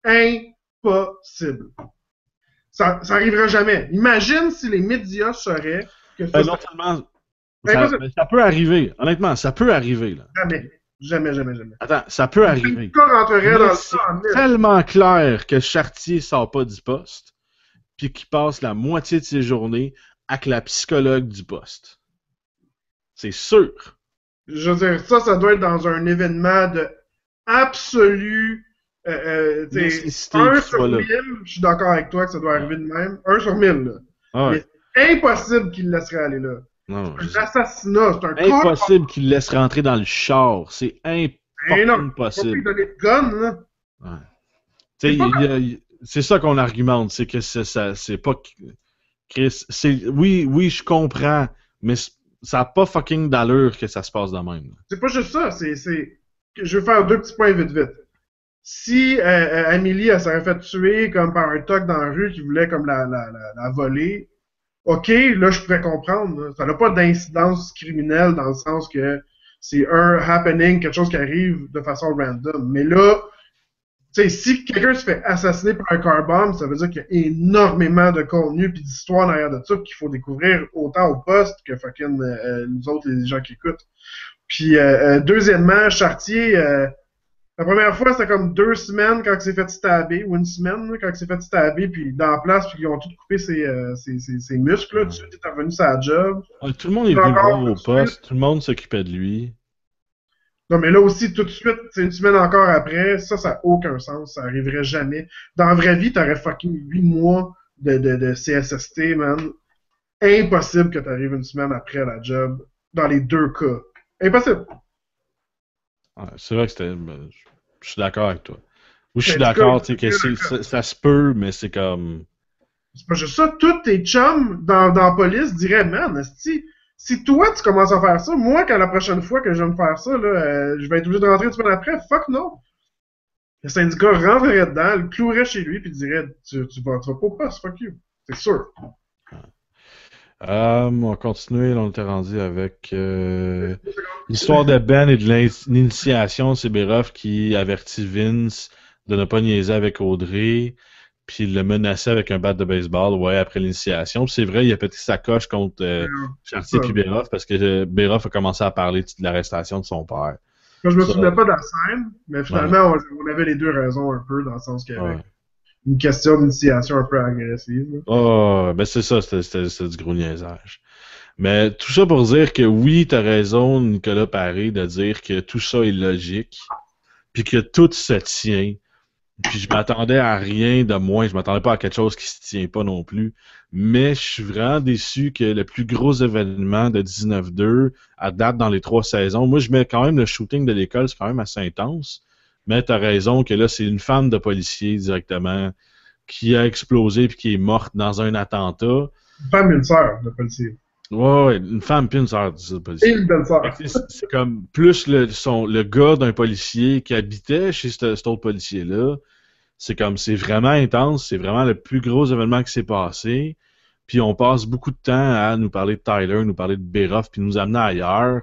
Impossible. Ça, ça arrivera jamais. Imagine si les médias sauraient que ça, Ben, ça non seulement, ça, impossible. ben, ça peut arriver. Honnêtement, ça peut arriver, là. Jamais. Jamais, jamais, jamais. Attends, ça peut Le arriver. cas rentrerait Mais dans le c'est temps. tellement clair que Chartier sort pas du poste, puis qu'il passe la moitié de ses journées avec la psychologue du poste. C'est sûr. Je veux dire, ça, ça doit être dans un événement de absolu. Euh, euh, tu sais, Nécessité un qu'il sur soit là. mille, je suis d'accord avec toi que ça doit arriver de même. Un sur mille, là. Ah ouais. Mais c'est impossible qu'il le laisserait aller là. Non, je Un sais. assassinat, c'est un corps. Impossible qu'il le laisse rentrer dans le char. C'est Eh impossible. non, faut pas lui donner de gun, là. Ouais. Tu sais, C'est pas il y a- il- c'est ça qu'on argumente, c'est que c'est ça, c'est pas Chris. C'est oui, oui, je comprends, mais c- ça a pas fucking d'allure que ça se passe de même. C'est pas juste ça, c'est, c'est... Je vais faire deux petits points vite vite. Si euh, euh, Amélie, elle s'aurait fait tuer comme par un toc dans la rue qui voulait comme la, la, la, la voler, ok, là, je pourrais comprendre. Là. Ça n'a pas d'incidence criminelle dans le sens que c'est un happening, quelque chose qui arrive de façon random. Mais là, tu sais, si quelqu'un se fait assassiner par un car bomb, ça veut dire qu'il y a énormément de contenu puis d'histoire derrière de ça qu'il faut découvrir autant au poste que fucking euh, nous autres, les gens qui écoutent. Puis, euh, euh, deuxièmement, Chartier, euh, la première fois, c'était comme deux semaines quand il s'est fait stabber, ou une semaine là, quand il s'est fait stabber, puis dans la place, puis ils ont tout coupé ses, euh, ses, ses, ses muscles. Là, tout de suite, il est revenu sur la job. Ouais, tout le monde est venu le voir au poste, tout le monde s'occupait de lui. Non, mais là aussi, tout de suite, c'est une semaine encore après, ça, ça n'a aucun sens, ça arriverait jamais. Dans la vraie vie, t'aurais fucking huit mois de, de, de C S S T, man. Impossible que t'arrives une semaine après la job, dans les deux cas. Impossible. Ouais, c'est vrai que c'était. ben, Je je suis d'accord avec toi. Ou je suis En tout cas, d'accord, tu sais, que je c'est- suis ça, ça se peut, mais c'est comme. C'est pas juste ça, tous tes chums dans, dans la police diraient, man, esti, si toi tu commences à faire ça, moi, quand la prochaine fois que je vais me faire ça, là, euh, je vais être obligé de rentrer une semaine après, fuck non. Le syndicat rentrerait dedans, le clouerait chez lui, puis dirait, tu, tu, vas, tu vas pas au poste, fuck you. C'est sûr. Euh, on va continuer, là, on était rendu avec. euh, L'histoire de Ben et de l'initiation, c'est Beroff qui avertit Vince de ne pas niaiser avec Audrey, puis il le menaçait avec un bat de baseball, ouais, après l'initiation. Puis c'est vrai, il a pété sa coche contre euh, Chartier puis Beroff parce que euh, Beroff a commencé à parler de l'arrestation de son père. Moi, je me Ça, souviens pas de la scène, mais finalement, on, on avait les deux raisons un peu, dans le sens qu'il y avait ouais. une question d'initiation un peu agressive. Oh, ben c'est ça, c'était, c'était, c'était du gros niaisage. Mais tout ça pour dire que oui, t'as raison, Nicolas Paré, de dire que tout ça est logique, puis que tout se tient. Puis je m'attendais à rien de moins, je m'attendais pas à quelque chose qui se tient pas non plus. Mais je suis vraiment déçu que le plus gros événement de dix-neuf deux, à date dans les trois saisons, moi je mets quand même le shooting de l'école, c'est quand même assez intense. Mais t'as raison que là, c'est une femme de policier directement qui a explosé puis qui est morte dans un attentat. Une femme et une sœur de policier. Ouais, ouais, une femme puis une sœur de policier. Et une belle-sœur. C'est, c'est comme plus le, son, le gars d'un policier qui habitait chez cet, cet autre policier-là. C'est comme, c'est vraiment intense, c'est vraiment le plus gros événement qui s'est passé. Puis on passe beaucoup de temps à nous parler de Tyler, nous parler de Beroff, puis nous amener ailleurs.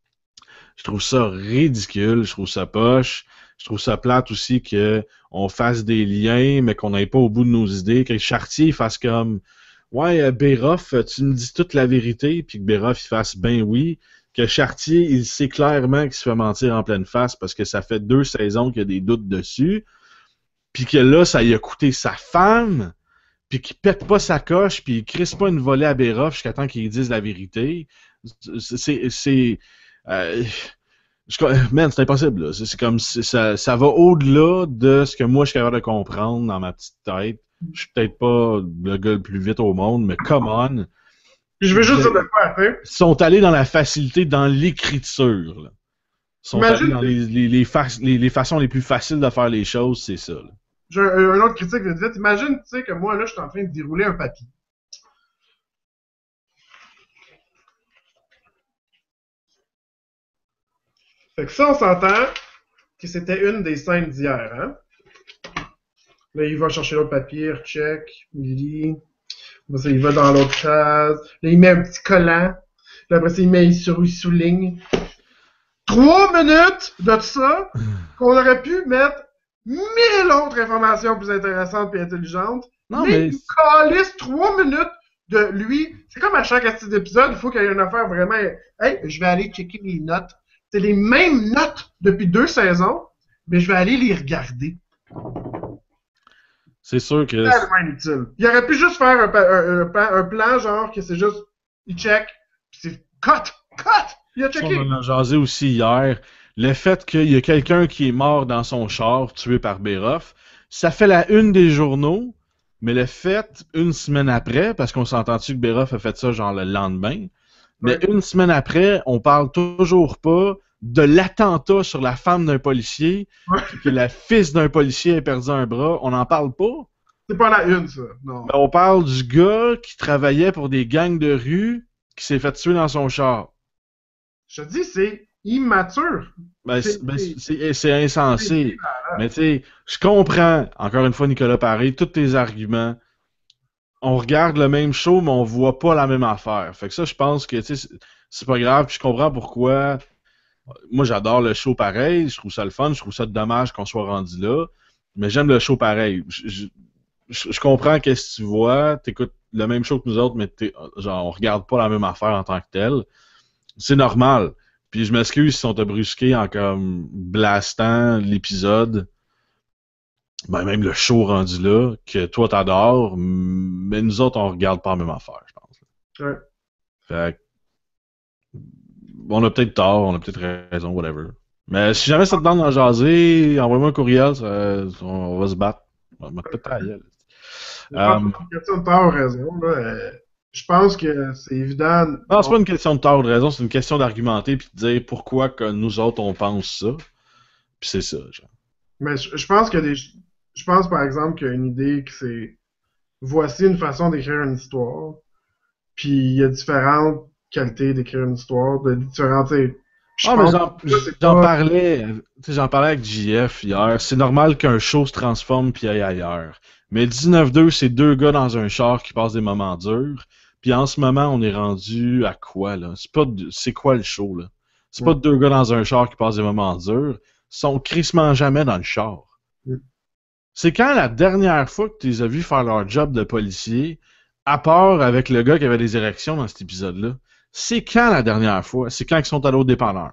Je trouve ça ridicule, je trouve ça poche. Je trouve ça plate aussi que on fasse des liens, mais qu'on n'aille pas au bout de nos idées. Que Chartier fasse comme ouais, Beroff, tu me dis toute la vérité, puis que Beroff il fasse ben oui. Que Chartier, il sait clairement qu'il se fait mentir en pleine face parce que ça fait deux saisons qu'il y a des doutes dessus. Puis que là, ça lui a coûté sa femme, puis qu'il pète pas sa coche, puis il crisse pas une volée à Beroff jusqu'à temps qu'il dise la vérité. C'est... c'est euh, je, man, c'est impossible. Là. C'est, c'est comme... C'est, ça, ça va au-delà de ce que moi, je suis capable de comprendre dans ma petite tête. Je suis peut-être pas le gars le plus vite au monde, mais come on. Je veux juste dire de quoi, tu sais. Ils sont allés dans la facilité, dans l'écriture. Là. Ils sont Imagine allés dans les, les, les, fa- les, les façons les plus faciles de faire les choses, c'est ça. Là. J'ai un, un autre critique vite vite. Imagine, tu sais, que moi, là, je suis en train de dérouler un papier. Fait que ça, on s'entend que c'était une des scènes d'hier, hein? Là, il va chercher l'autre papier, recheck, il lit. Là, ça, il va dans l'autre chaise. Là, il met un petit collant. Là, après ça, il met, il, sur, il souligne. Trois minutes de ça, qu'on aurait pu mettre mille autres informations plus intéressantes et intelligentes. Non, mais mais... il calisse trois minutes de lui. C'est comme à chaque épisode, il faut qu'il y ait une affaire vraiment. Hey, je vais aller checker mes notes. C'est les mêmes notes depuis deux saisons, mais je vais aller les regarder. C'est sûr que... C'est tellement inutile. Il aurait pu juste faire un, un, un, un plan, genre, que c'est juste, il check, pis c'est cut, cut! Il a checké. On en a jasé aussi hier. Le fait qu'il y a quelqu'un qui est mort dans son char, tué par Beroff, ça fait la une des journaux, mais le fait, une semaine après, parce qu'on s'entend-tu que Beroff a fait ça genre le lendemain, mais ouais. Une semaine après, on parle toujours pas de l'attentat sur la femme d'un policier, ouais. Que le fils d'un policier a perdu un bras, on n'en parle pas. C'est pas la une, ça, non. Mais on parle du gars qui travaillait pour des gangs de rue, qui s'est fait tuer dans son char. Je te dis, c'est immature. Ben, c'est, ben, c'est, c'est insensé. C'est mais tu sais, je comprends, encore une fois, Nicolas Paré, tous tes arguments. On regarde le même show, mais on voit pas la même affaire. Fait que ça, je pense que tu sais, c'est pas grave. Puis je comprends pourquoi. Moi, j'adore le show pareil. Je trouve ça le fun. Je trouve ça dommage qu'on soit rendu là. Mais j'aime le show pareil. Je, je, je, je comprends qu'est-ce que tu vois. T'écoutes le même show que nous autres, mais t'es, genre, on regarde pas la même affaire en tant que tel. C'est normal. Puis je m'excuse si on t'a brusqué en comme blastant l'épisode. Ben même le show rendu là, que toi t'adores, mais nous autres on regarde pas la même affaire, je pense. Ouais. Fait que, on a peut-être tort, on a peut-être raison, whatever. Mais si jamais ça te donne d'en jaser, envoie-moi un courriel, ça, on va se battre. On va peut-être à gueule. C'est pas une question de tort ou raison, là. Je pense que c'est évident. Non, c'est pas une question de tort ou de raison, c'est une question d'argumenter puis de dire pourquoi que nous autres on pense ça. Puis c'est ça, genre. Mais je, je pense qu'il y a des. Je pense par exemple qu'il y a une idée que c'est voici une façon d'écrire une histoire. Puis il y a différentes qualités d'écrire une histoire, de différentes. Ah, mais j'en, j'en pas... parlais, j'en parlais avec J F hier. C'est normal qu'un show se transforme puis aille ailleurs. Mais dix-neuf deux, c'est deux gars dans un char qui passent des moments durs. Puis en ce moment, on est rendu à quoi, là? C'est pas de... c'est quoi le show, là? C'est pas deux gars dans un char qui passent des moments durs. Ils sont crissement jamais dans le char. Mm. C'est quand la dernière fois que tu les as vus faire leur job de policier, à part avec le gars qui avait des érections dans cet épisode-là, c'est quand la dernière fois? C'est quand ils sont allés au dépanneur.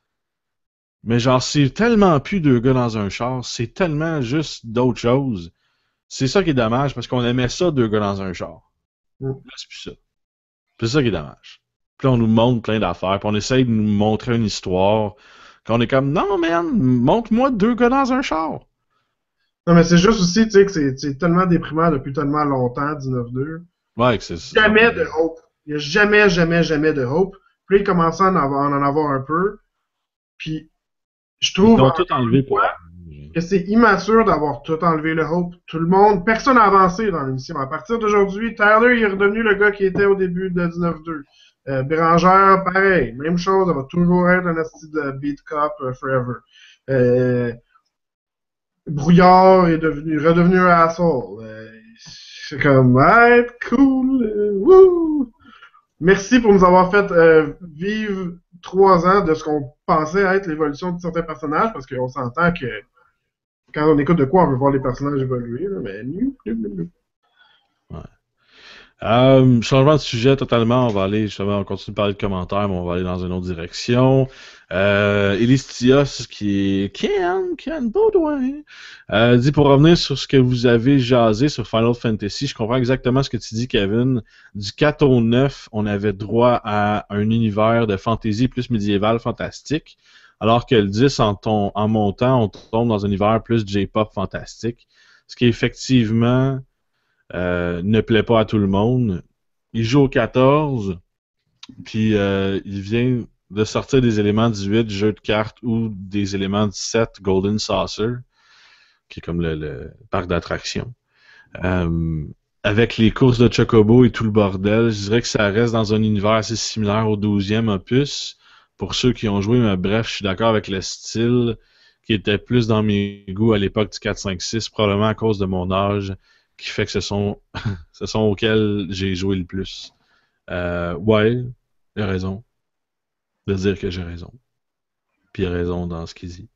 Mais genre, c'est tellement plus deux gars dans un char, c'est tellement juste d'autres choses. C'est ça qui est dommage, parce qu'on aimait ça, deux gars dans un char. Mm. Là, c'est plus ça. C'est ça qui est dommage. Puis là, on nous montre plein d'affaires, puis on essaye de nous montrer une histoire, qu'on est comme, non, man, montre-moi deux gars dans un char. Non, mais c'est juste aussi, tu sais, que c'est- c'est tellement déprimant depuis tellement longtemps, dix-neuf deux. Ouais, que c'est ça. Jamais de hope. Il n'y a jamais, jamais, jamais de hope. Puis là, il commençait à en avoir, à en avoir un peu. Puis, je Ils trouve l'ont encore tout enlevé une pour. fois que c'est immature d'avoir tout enlevé le hope. Tout le monde, personne n'a avancé dans l'émission. À partir d'aujourd'hui, Tyler, il est redevenu le gars qui était au début de dix-neuf deux. Euh, Bérangère, pareil. Même chose, ça va toujours être un style de beat cop uh, forever. Euh, Brouillard est devenu, redevenu un asshole. Euh, c'est comme, ouais, cool, euh, wouh! Merci pour nous avoir fait euh, vivre trois ans de ce qu'on pensait être l'évolution de certains personnages, parce qu'on s'entend que quand on écoute de quoi, on veut voir les personnages évoluer, là, mais nous, nous, nous, nous. Ouais. Euh, changement de sujet totalement, on va aller justement, on continue de parler de commentaires, mais on va aller dans une autre direction. Euh, Elistios qui est Ken, Ken Baudouin, euh, dit pour revenir sur ce que vous avez jasé sur Final Fantasy, je comprends exactement ce que tu dis, Kevin. Du quatre au neuf, on avait droit à un univers de fantasy plus médiéval fantastique, alors que le dix, en, ton, en montant, on tombe dans un univers plus J-pop fantastique, ce qui est effectivement Euh, ne plaît pas à tout le monde. Il joue au quatorze, puis euh, il vient de sortir des éléments dix-huit, jeu de cartes, ou des éléments dix-sept, Golden Saucer, qui est comme le, le parc d'attractions. Euh, avec les courses de Chocobo et tout le bordel, je dirais que ça reste dans un univers assez similaire au douzième opus. Pour ceux qui ont joué, mais bref, je suis d'accord avec le style qui était plus dans mes goûts à l'époque du quatre, cinq, six, probablement à cause de mon âge, qui fait que ce sont, ce sont auxquels j'ai joué le plus. Euh, ouais, il a raison de dire que j'ai raison. Puis il a raison dans ce qu'il dit.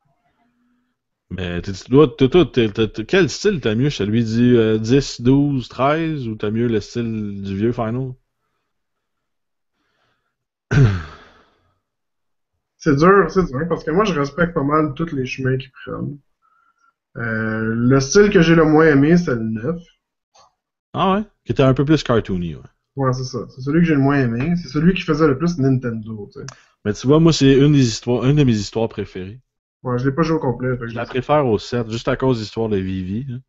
Mais tu dois, toi, quel style t'as mieux? Celui du euh, dix, douze, treize ou t'as mieux le style du vieux Final? C'est dur, c'est dur, parce que moi, je respecte pas mal tous les chemins qu'ils prennent. Euh, le style que j'ai le moins aimé, c'est le neuf. Ah ouais? Qui était un peu plus cartoony, ouais. Ouais, c'est ça. C'est celui que j'ai le moins aimé. C'est celui qui faisait le plus Nintendo, tu sais. Mais tu vois, moi, c'est une des histoires, une de mes histoires préférées. Ouais, je l'ai pas joué au complet. Fait que Je je la sais. préfère au sept, juste à cause de l'histoire de Vivi. Là.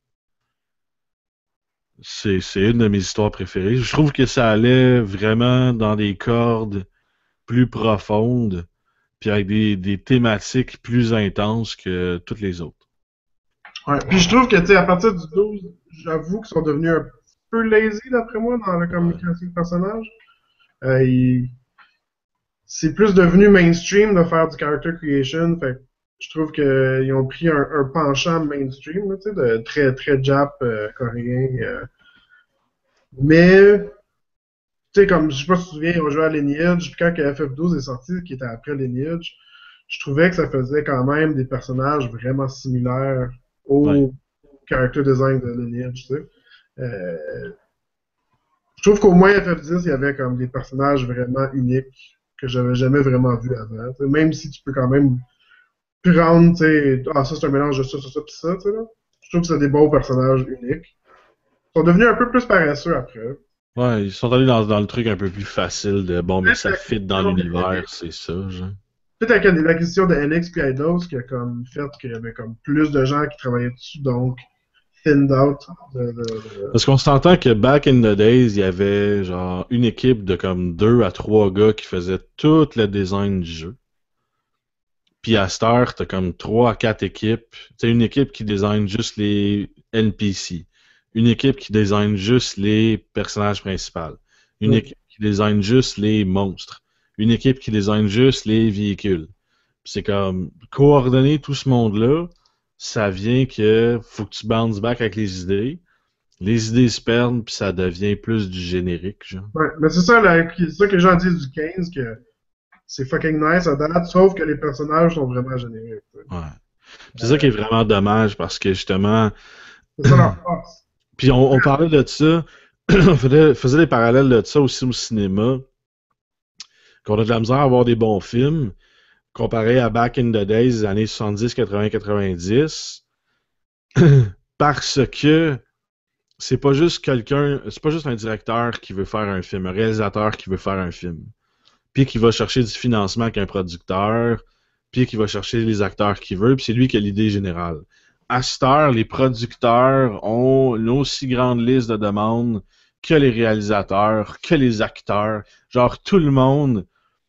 C'est, c'est une de mes histoires préférées. Je trouve que ça allait vraiment dans des cordes plus profondes, puis avec des, des thématiques plus intenses que toutes les autres. Ouais. Puis je trouve que, tu sais, à partir du douze, j'avoue qu'ils sont devenus un peu lazy, d'après moi, dans la communication de personnage. Euh, ils- C'est plus devenu mainstream de faire du character creation. Fait que je trouve qu'ils ont pris un, un penchant mainstream, là, tu sais, de très, très Jap, euh, coréen. euh. Mais, tu sais, comme, je sais pas si tu te souviens, on jouait à Lineage, puis quand que F F douze est sorti, qui était après Lineage, je trouvais que ça faisait quand même des personnages vraiment similaires Ouais. au character design de Lineage, tu sais. Euh, je trouve qu'au moins F F dix, il y avait comme des personnages vraiment uniques que j'avais jamais vraiment vus avant. Tu sais, même si tu peux quand même prendre, tu sais, ah, ça c'est un mélange de ça, ça, ça, pis ça, tu sais, là. Je trouve que c'est des beaux personnages uniques. Ils sont devenus un peu plus paresseux après. Ouais, ils sont allés dans, dans le truc un peu plus facile de bon, mais Peut-être ça la fit dans question de l'univers, Alex- c'est ça, genre. peut-être avec la question de Alex puis Eidos qui a comme fait qu'il y avait comme plus de gens qui travaillaient dessus, donc thinned out. De, de, de... Parce qu'on s'entend que back in the days, il y avait genre une équipe de comme deux à trois gars qui faisaient tout le design du jeu. Puis à cette heure, t'as comme trois à quatre équipes. T'as une équipe qui design juste les N P C. Une équipe qui design juste les personnages principaux. Une Ouais. équipe qui design juste les monstres. Une équipe qui design juste les véhicules. Puis c'est comme coordonner tout ce monde-là, ça vient que faut que tu bounce back avec les idées. Les idées se perdent, puis ça devient plus du générique, genre. Ouais, mais c'est ça, là, qui- c'est ça que les gens disent du quinze, que c'est fucking nice à date, sauf que les personnages sont vraiment génériques. Ouais. C'est euh... ça qui est vraiment dommage parce que justement. C'est ça leur force. Puis on, on parlait de ça, on faisait, faisait des parallèles de ça aussi au cinéma, qu'on a de la misère à avoir des bons films, comparé à Back in the Days, des années soixante-dix, quatre-vingts, quatre-vingt-dix, parce que c'est pas juste quelqu'un, c'est pas juste un directeur qui veut faire un film, un réalisateur qui veut faire un film, puis qui va chercher du financement avec un producteur, puis qui va chercher les acteurs qu'il veut, puis c'est lui qui a l'idée générale. À cette heure, les producteurs ont une aussi grande liste de demandes que les réalisateurs, que les acteurs. Genre, tout le monde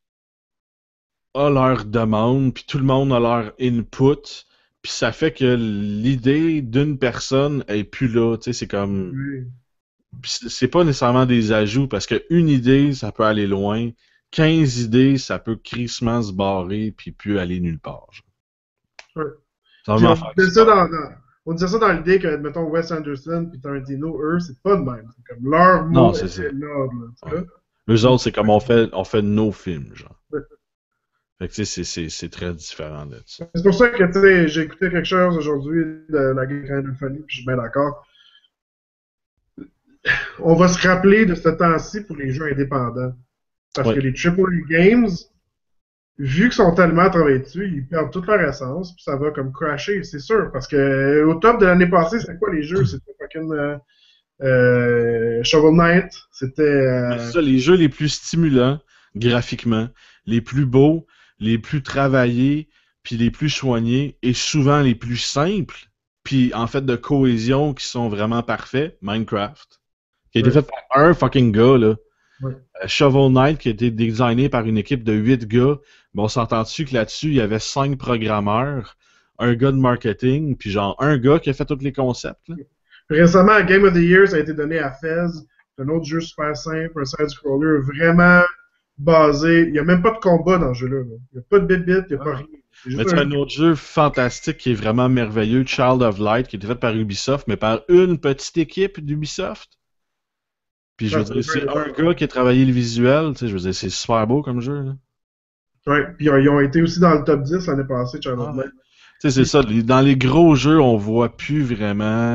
a leur demande, puis tout le monde a leur input, puis ça fait que l'idée d'une personne est plus là. Tu sais, c'est comme... Oui. C'est pas nécessairement des ajouts, parce qu'une idée, ça peut aller loin. quinze idées, ça peut crissement se barrer, puis plus aller nulle part. Ouais. Ça on, disait ça dans, dans, on disait ça dans l'idée que, mettons, Wes Anderson et Tarantino, eux, c'est pas de même. C'est comme leur mot non, c'est ça. noble. Ouais. Eux autres, c'est comme on fait, on fait nos films, genre. Ouais. Fait que, tu sais, c'est très différent de ça. C'est pour ça que, tu sais, j'ai écouté quelque chose aujourd'hui de la guerre de Fanny, puis je suis bien d'accord. On va se rappeler de ce temps-ci pour les jeux indépendants. Parce ouais. que les Triple A Games, vu qu'ils sont tellement travaillés dessus, ils perdent toute leur essence, puis ça va comme crasher, c'est sûr. Parce que au top de l'année passée, c'était quoi les jeux? C'était fucking euh, euh, Shovel Knight, c'était... Euh... C'est ça, les jeux les plus stimulants, graphiquement, les plus beaux, les plus travaillés, puis les plus soignés, et souvent les plus simples, puis en fait de cohésion qui sont vraiment parfaits, Minecraft, qui a été ouais. fait par un fucking gars, là. Ouais. Euh, Shovel Knight, qui a été designé par une équipe de huit gars. Bon, on s'entend dessus que là-dessus, il y avait cinq programmeurs, un gars de marketing, puis genre un gars qui a fait tous les concepts. Là. Récemment, Game of the Year, ça a été donné à Fez. C'est un autre jeu super simple, un side-scroller vraiment basé. Il n'y a même pas de combat dans ce jeu-là. Là. Il n'y a pas de bit-bit, il n'y a ah. pas rien. C'est mais c'est un... un autre jeu fantastique qui est vraiment merveilleux, Child of Light, qui a été fait par Ubisoft, mais par une petite équipe d'Ubisoft. Puis je veux dire, c'est un gars qui a travaillé le visuel, tu sais, je veux dire, c'est super beau comme jeu, là. Ouais, puis ils ont été aussi dans le top dix l'année passée, Charlotte. Ah, ouais. Tu sais, c'est ça, dans les gros jeux, on voit plus vraiment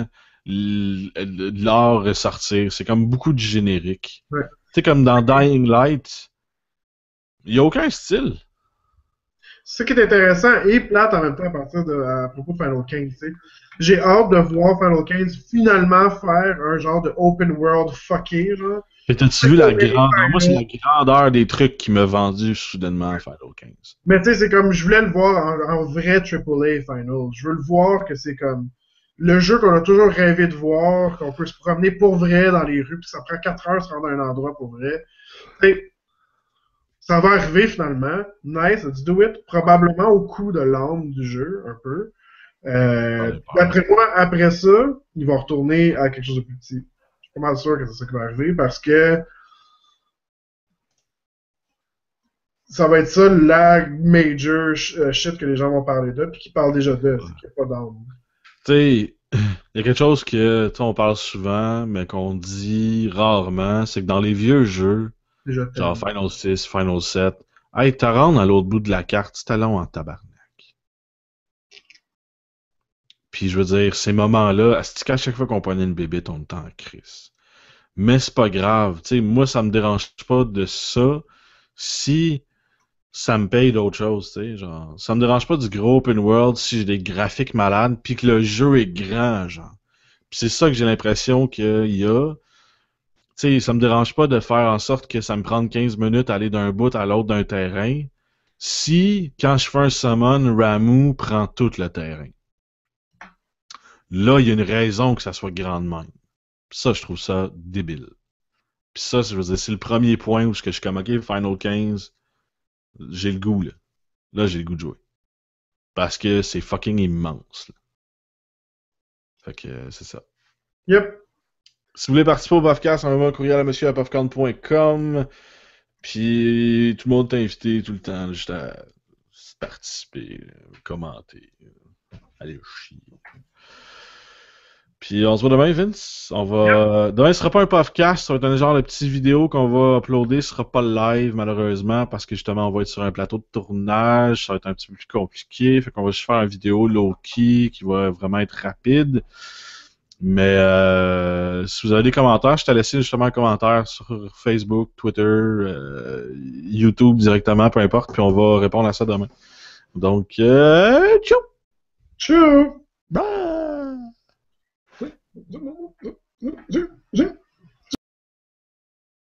l'art ressortir, c'est comme beaucoup de générique. Ouais. Tu sais, comme dans Dying Light, il n'y a aucun style. C'est ce qui est intéressant et plate en même temps à partir de, à propos de Final quinze, tu sais. J'ai hâte de voir Final quinze finalement faire un genre de open world fucké, genre. Et t'as-tu vu la grandeur? Moi, c'est la grandeur des trucs qui m'a vendu soudainement à Final quinze. Mais tu sais, c'est comme, je voulais le voir en, en vrai triple A Final. Je veux le voir que c'est comme le jeu qu'on a toujours rêvé de voir, qu'on peut se promener pour vrai dans les rues, puis ça prend quatre heures de se rendre à un endroit pour vrai. T'sais, ça va arriver finalement. Nice, let's do it. Probablement au coup de l'âme du jeu, un peu. Euh, d'après moi, après ça, ils vont retourner à quelque chose de plus petit. Je suis pas mal sûr que c'est ça qui va arriver parce que ça va être ça la major shit que les gens vont parler de puis qui parlent déjà de, c'est qu'il n'y a pas d'âme. Tu sais, il y a quelque chose que on parle souvent, mais qu'on dit rarement, c'est que dans les vieux jeux, genre Final six, Final sept, hey, te rendre à l'autre bout de la carte, c'était long en tabarnak. Puis je veux dire, ces moments-là, c'est qu'à chaque fois qu'on prenait une bébête, on était en crise. Mais c'est pas grave, tu sais, moi ça me dérange pas de ça si ça me paye d'autres choses, tu sais, genre, ça me dérange pas du gros open world si j'ai des graphiques malades puis que le jeu est grand, genre. Puis c'est ça que j'ai l'impression qu'il y a. Tu sais, ça me dérange pas de faire en sorte que ça me prenne quinze minutes à aller d'un bout à l'autre d'un terrain si, quand je fais un summon, Ramuh prend tout le terrain. Là, il y a une raison que ça soit grand de même. Puis ça, je trouve ça débile. Puis ça, je veux dire, c'est le premier point où je suis comme, OK, Final quinze, j'ai le goût, là. Là, j'ai le goût de jouer. Parce que c'est fucking immense, là. Fait que, euh, c'est ça. Yep. Si vous voulez participer au podcast, envoyez un courriel à monsieur à popcorn point com. Puis, tout le monde est invité tout le temps, juste à participer, commenter, aller chier. Puis on se voit demain, Vince. On va. Demain, ce sera pas un podcast, ça va être un genre de petite vidéo qu'on va uploader. Ce sera pas live, malheureusement, parce que justement, on va être sur un plateau de tournage. Ça va être un petit peu plus compliqué. Fait qu'on va juste faire une vidéo low-key qui va vraiment être rapide. Mais euh, si vous avez des commentaires, je t'ai laissé justement un commentaire sur Facebook, Twitter, euh, YouTube directement, peu importe, puis on va répondre à ça demain. Donc, euh, ciao! Ciao! Bye!